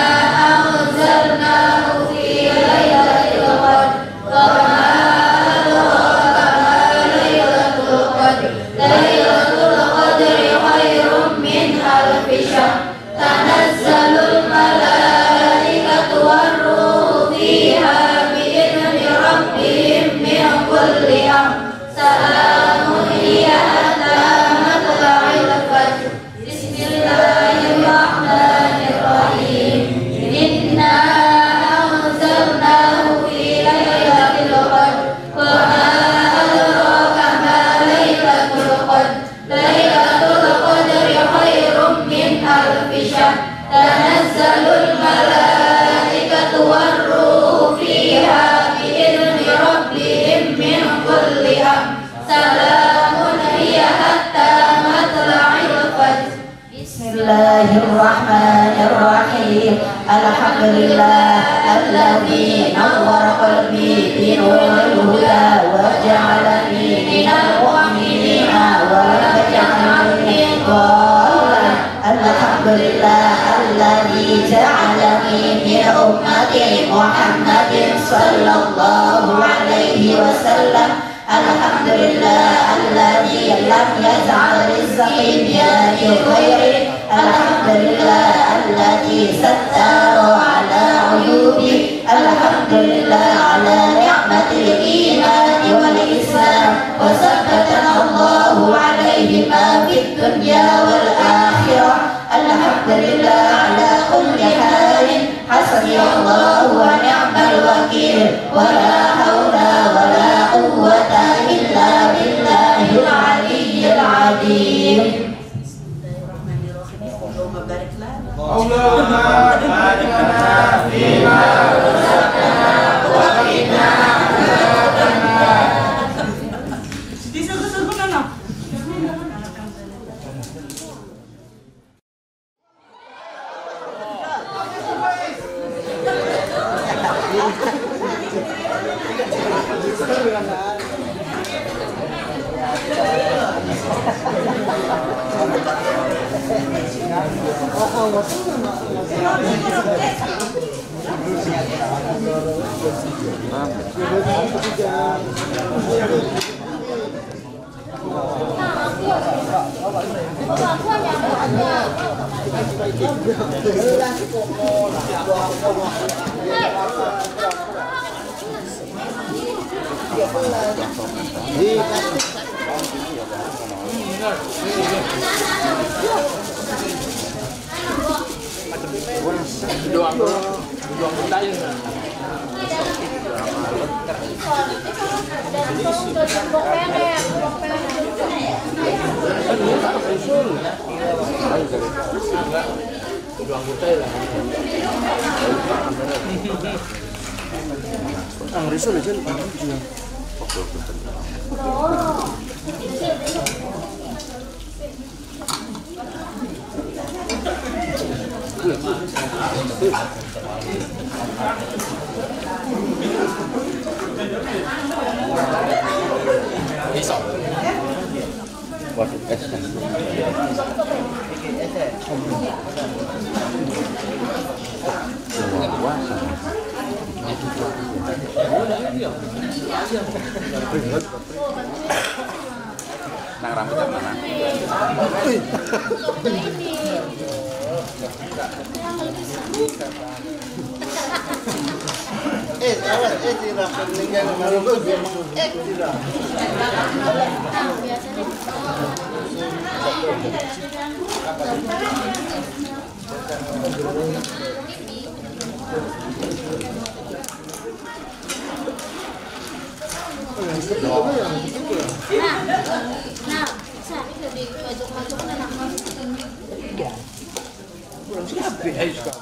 أنزلناه في ليلة القدر وما أدراك ما ليلة القدر. ليلة القدر خير من ألف شهر. تنزل الملائكة والروح فيها بإذن ربهم من كل أمر. سلام هي حتى مطلع الفجر. بسم الله الرحمن الرحيم. إنا أنزلناه في ليلة القدر وما أدراك ما ليلة القدر. ليلة القدر خير من ألف شهر. تنزل الملائكة والروح فيها بإذن ربهم من كل أمر. سلام هي حتى مطلع الفجر. بسم الله الرحمن الرحيم. الحمد لله الذي نور قلبي بنور الهدى وجعلني من المؤمنين ولم يجعلني ضالا. الحمد لله الذي جعلني من أمة محمد صلى الله عليه وسلم. الحمد لله الذي لم يجعل رزقي بيد غيره. الحمد لله الذي ستر على عيوبي. الحمد لله على نعمة الإيمان والإسلام وثبتنا الله عليهما في الدنيا والآخرة. الحمد لله على كل حال حسبي الله ونعم الوكيل ولا حول ولا قوة إلا بالله العلي العظيم. اللهم بارك لنا فيما رزقنا وقنا عذاب النار. Nang rambut yang mana? Nah, saat itu di masuk-masuk anak Kurang siapa ya juga?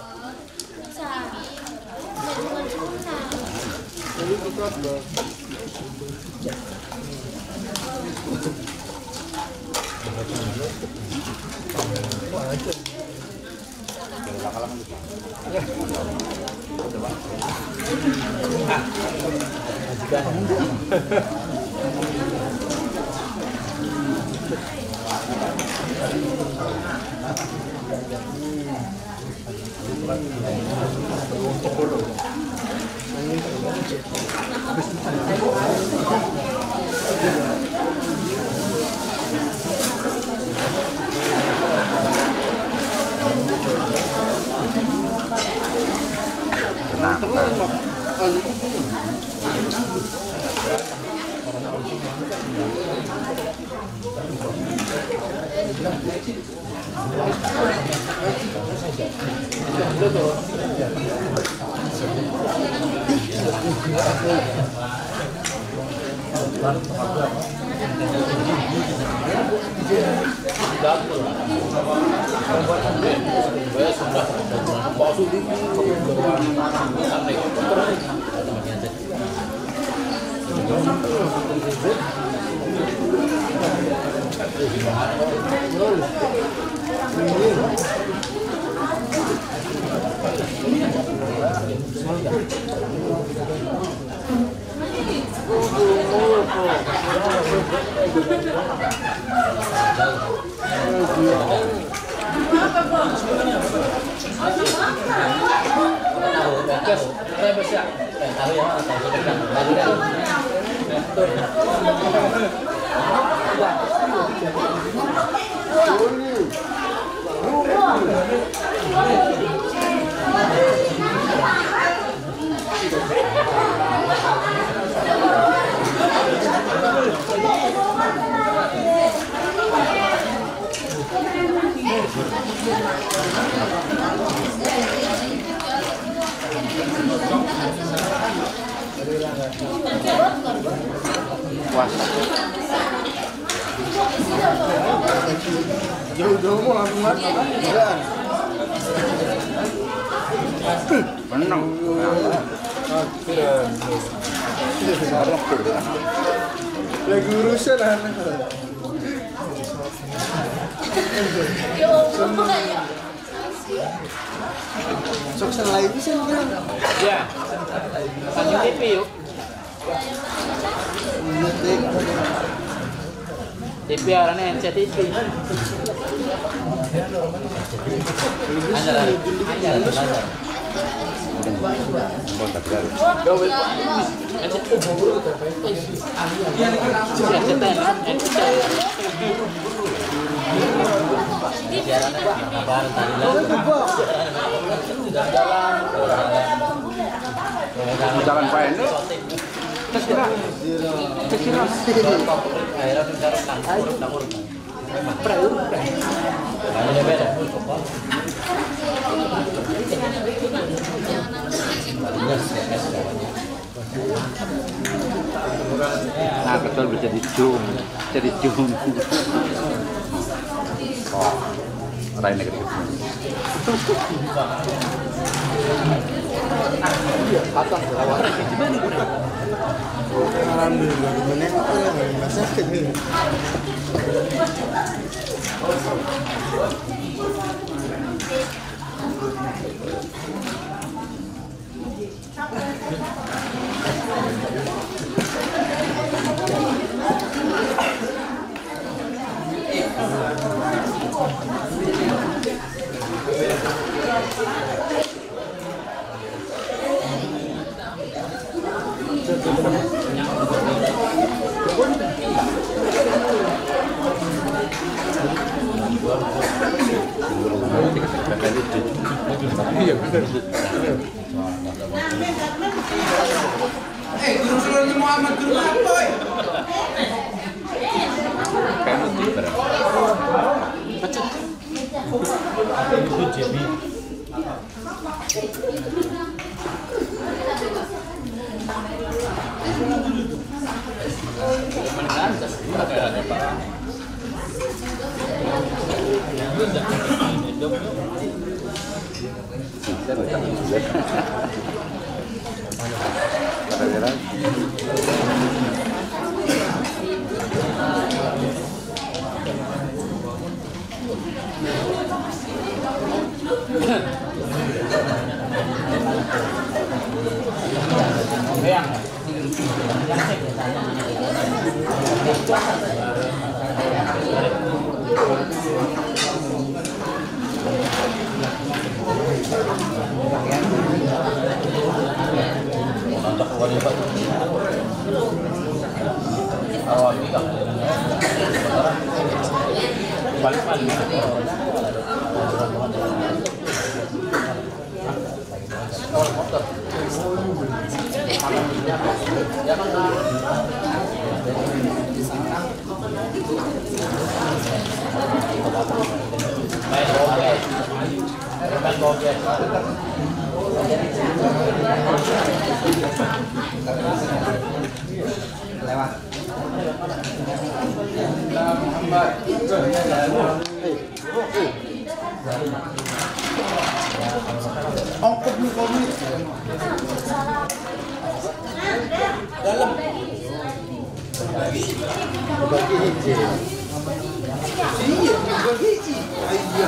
Puasa. Jauh-jauh mau langsung makan. Menang. Lagi urusan anak. Sukses lagi sih bilang. Ya. Tanya TV yuk. TV arane NCTV. Anjar. Jalan pendek. Terkira. Nah, betul bisa dijum, jadi jum. Oh, Rai negeri. Alhamdulillah, gimana aku yang masak ini. Guru Sulaiman Muhammad guru apa? Ongkot nih komik. Dalam. Bagi hiji. Iya, bagi hiji. Iya.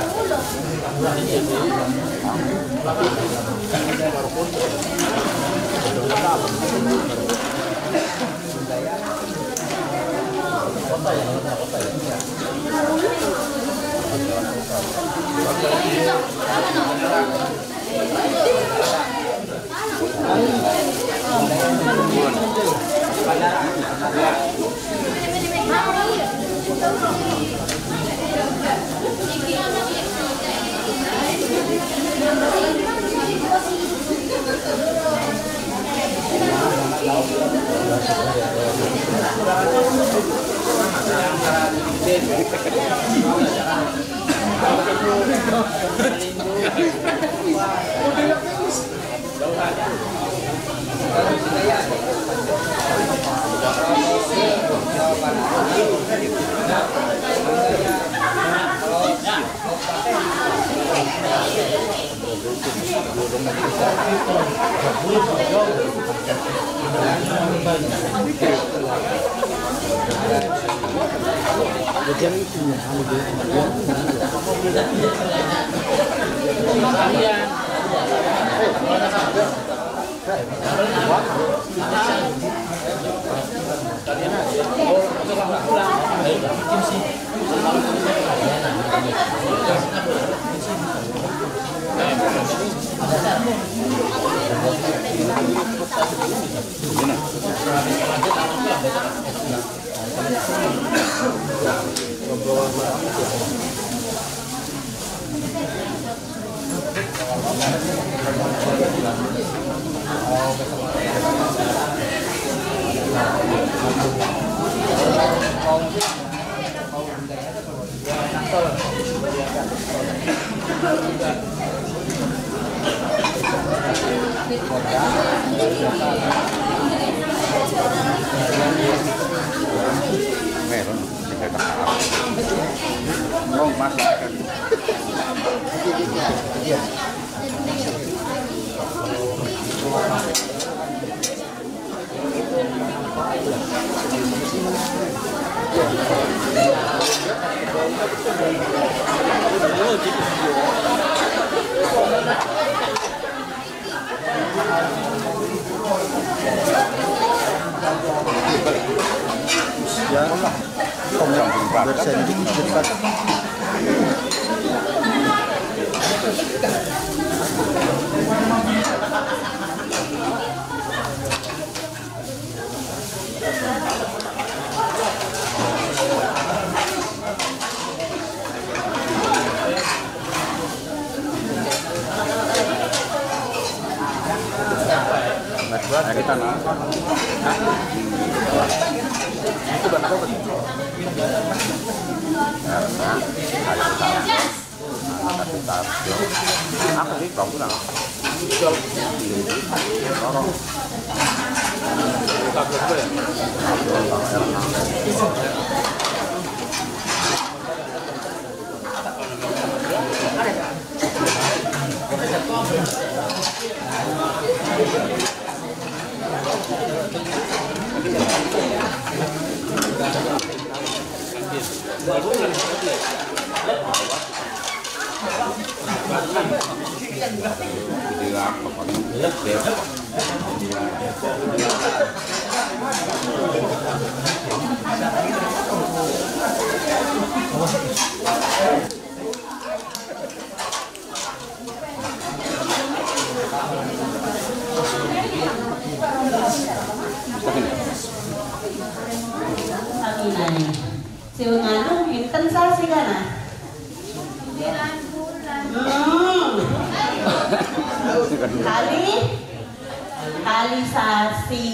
Kalisasi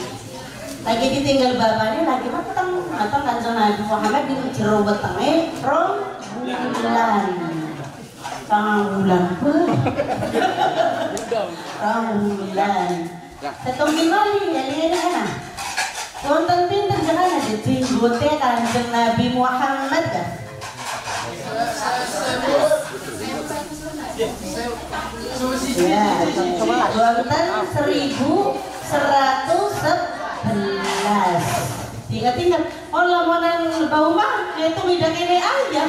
lagi ditinggal bapaknya lagi matang Kanjeng Nabi Muhammad di jero wetenge rong bulan setong minoli ya kan wonten pinten jenengan dadi nggote Kanjeng Nabi Muhammad kan ya, wonten 1111. Ingat-ingat, oh lamunan bau mah itu widak ini aja.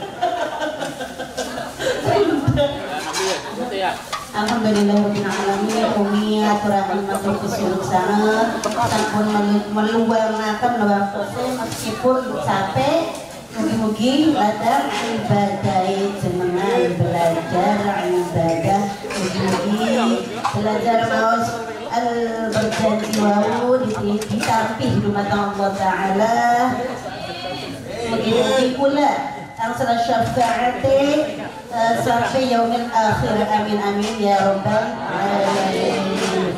Alhamdulillahirabbil alamin, umiyat rahmatul kusul sangat sampun meluangkan waktu meskipun capek. Mugi-mugi ladang ibadah jenengan belajar ibadah, mugi-mugi belajar maos berjanji wau ditampih dumateng Allah Ta'ala. Mugi-mugi pula angsal syafaate sampai yaumil akhir, amin amin ya rabbal alamin.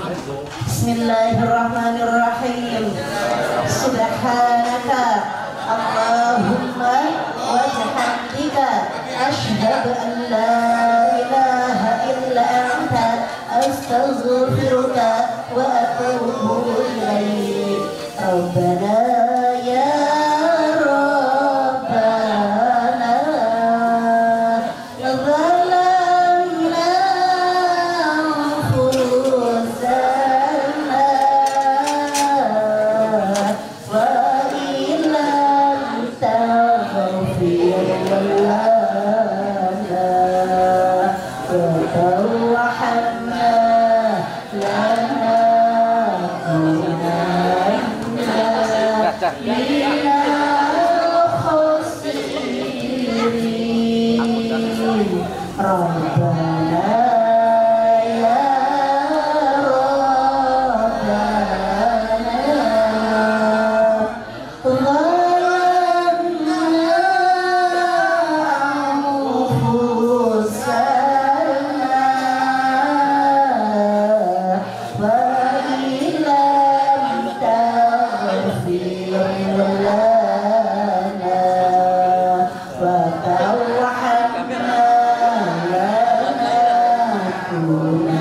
Bismillahirrahmanirrahim. Subhanaka Allahumma wa bihamdika asyhadu an la ilaha illa anta astaghfiruka wa atubu ilaik. Rabbana ya Rabbana zalamna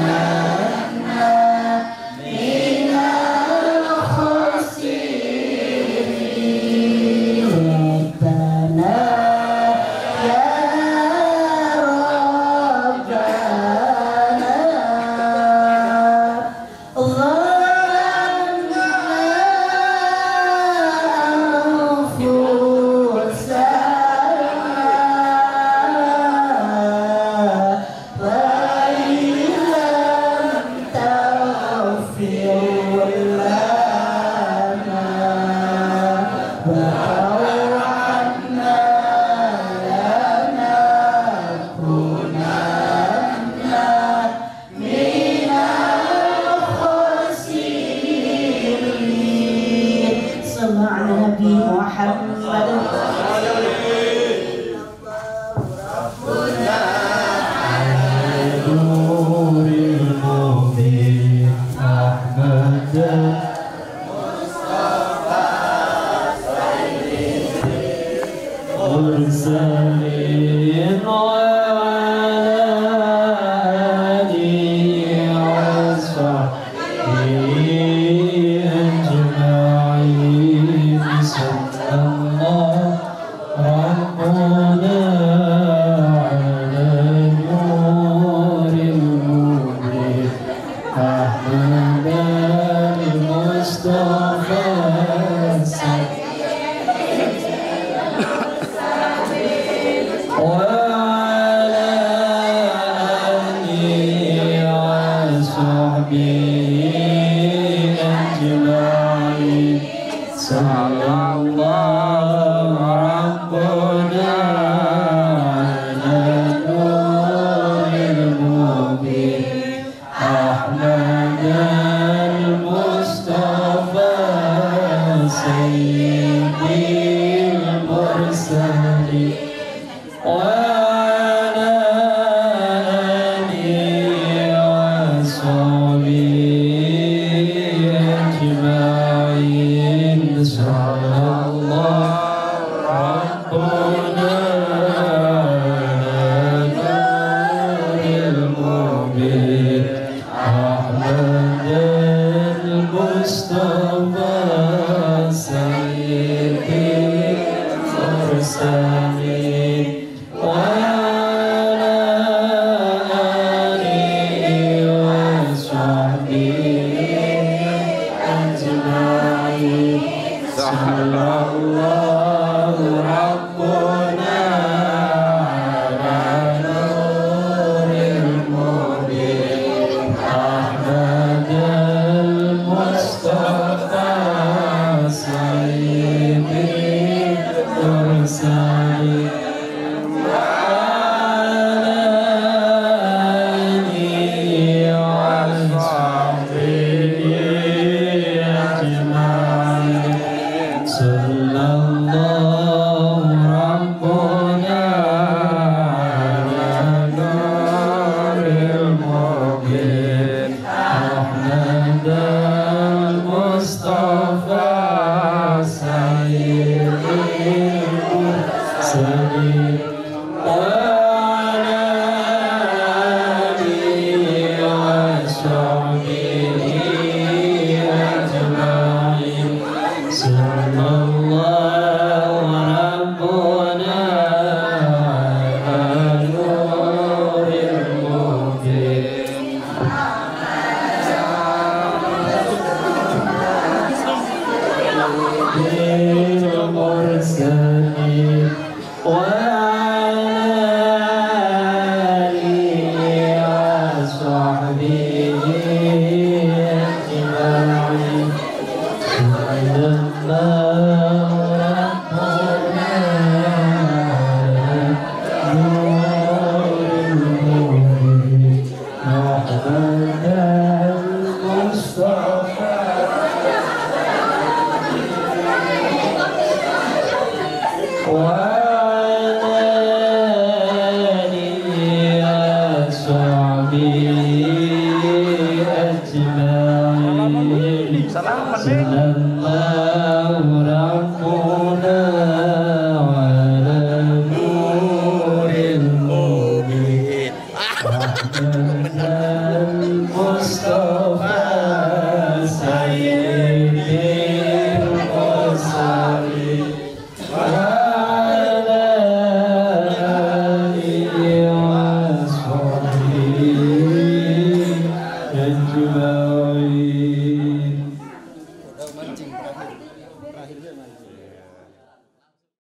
Salaman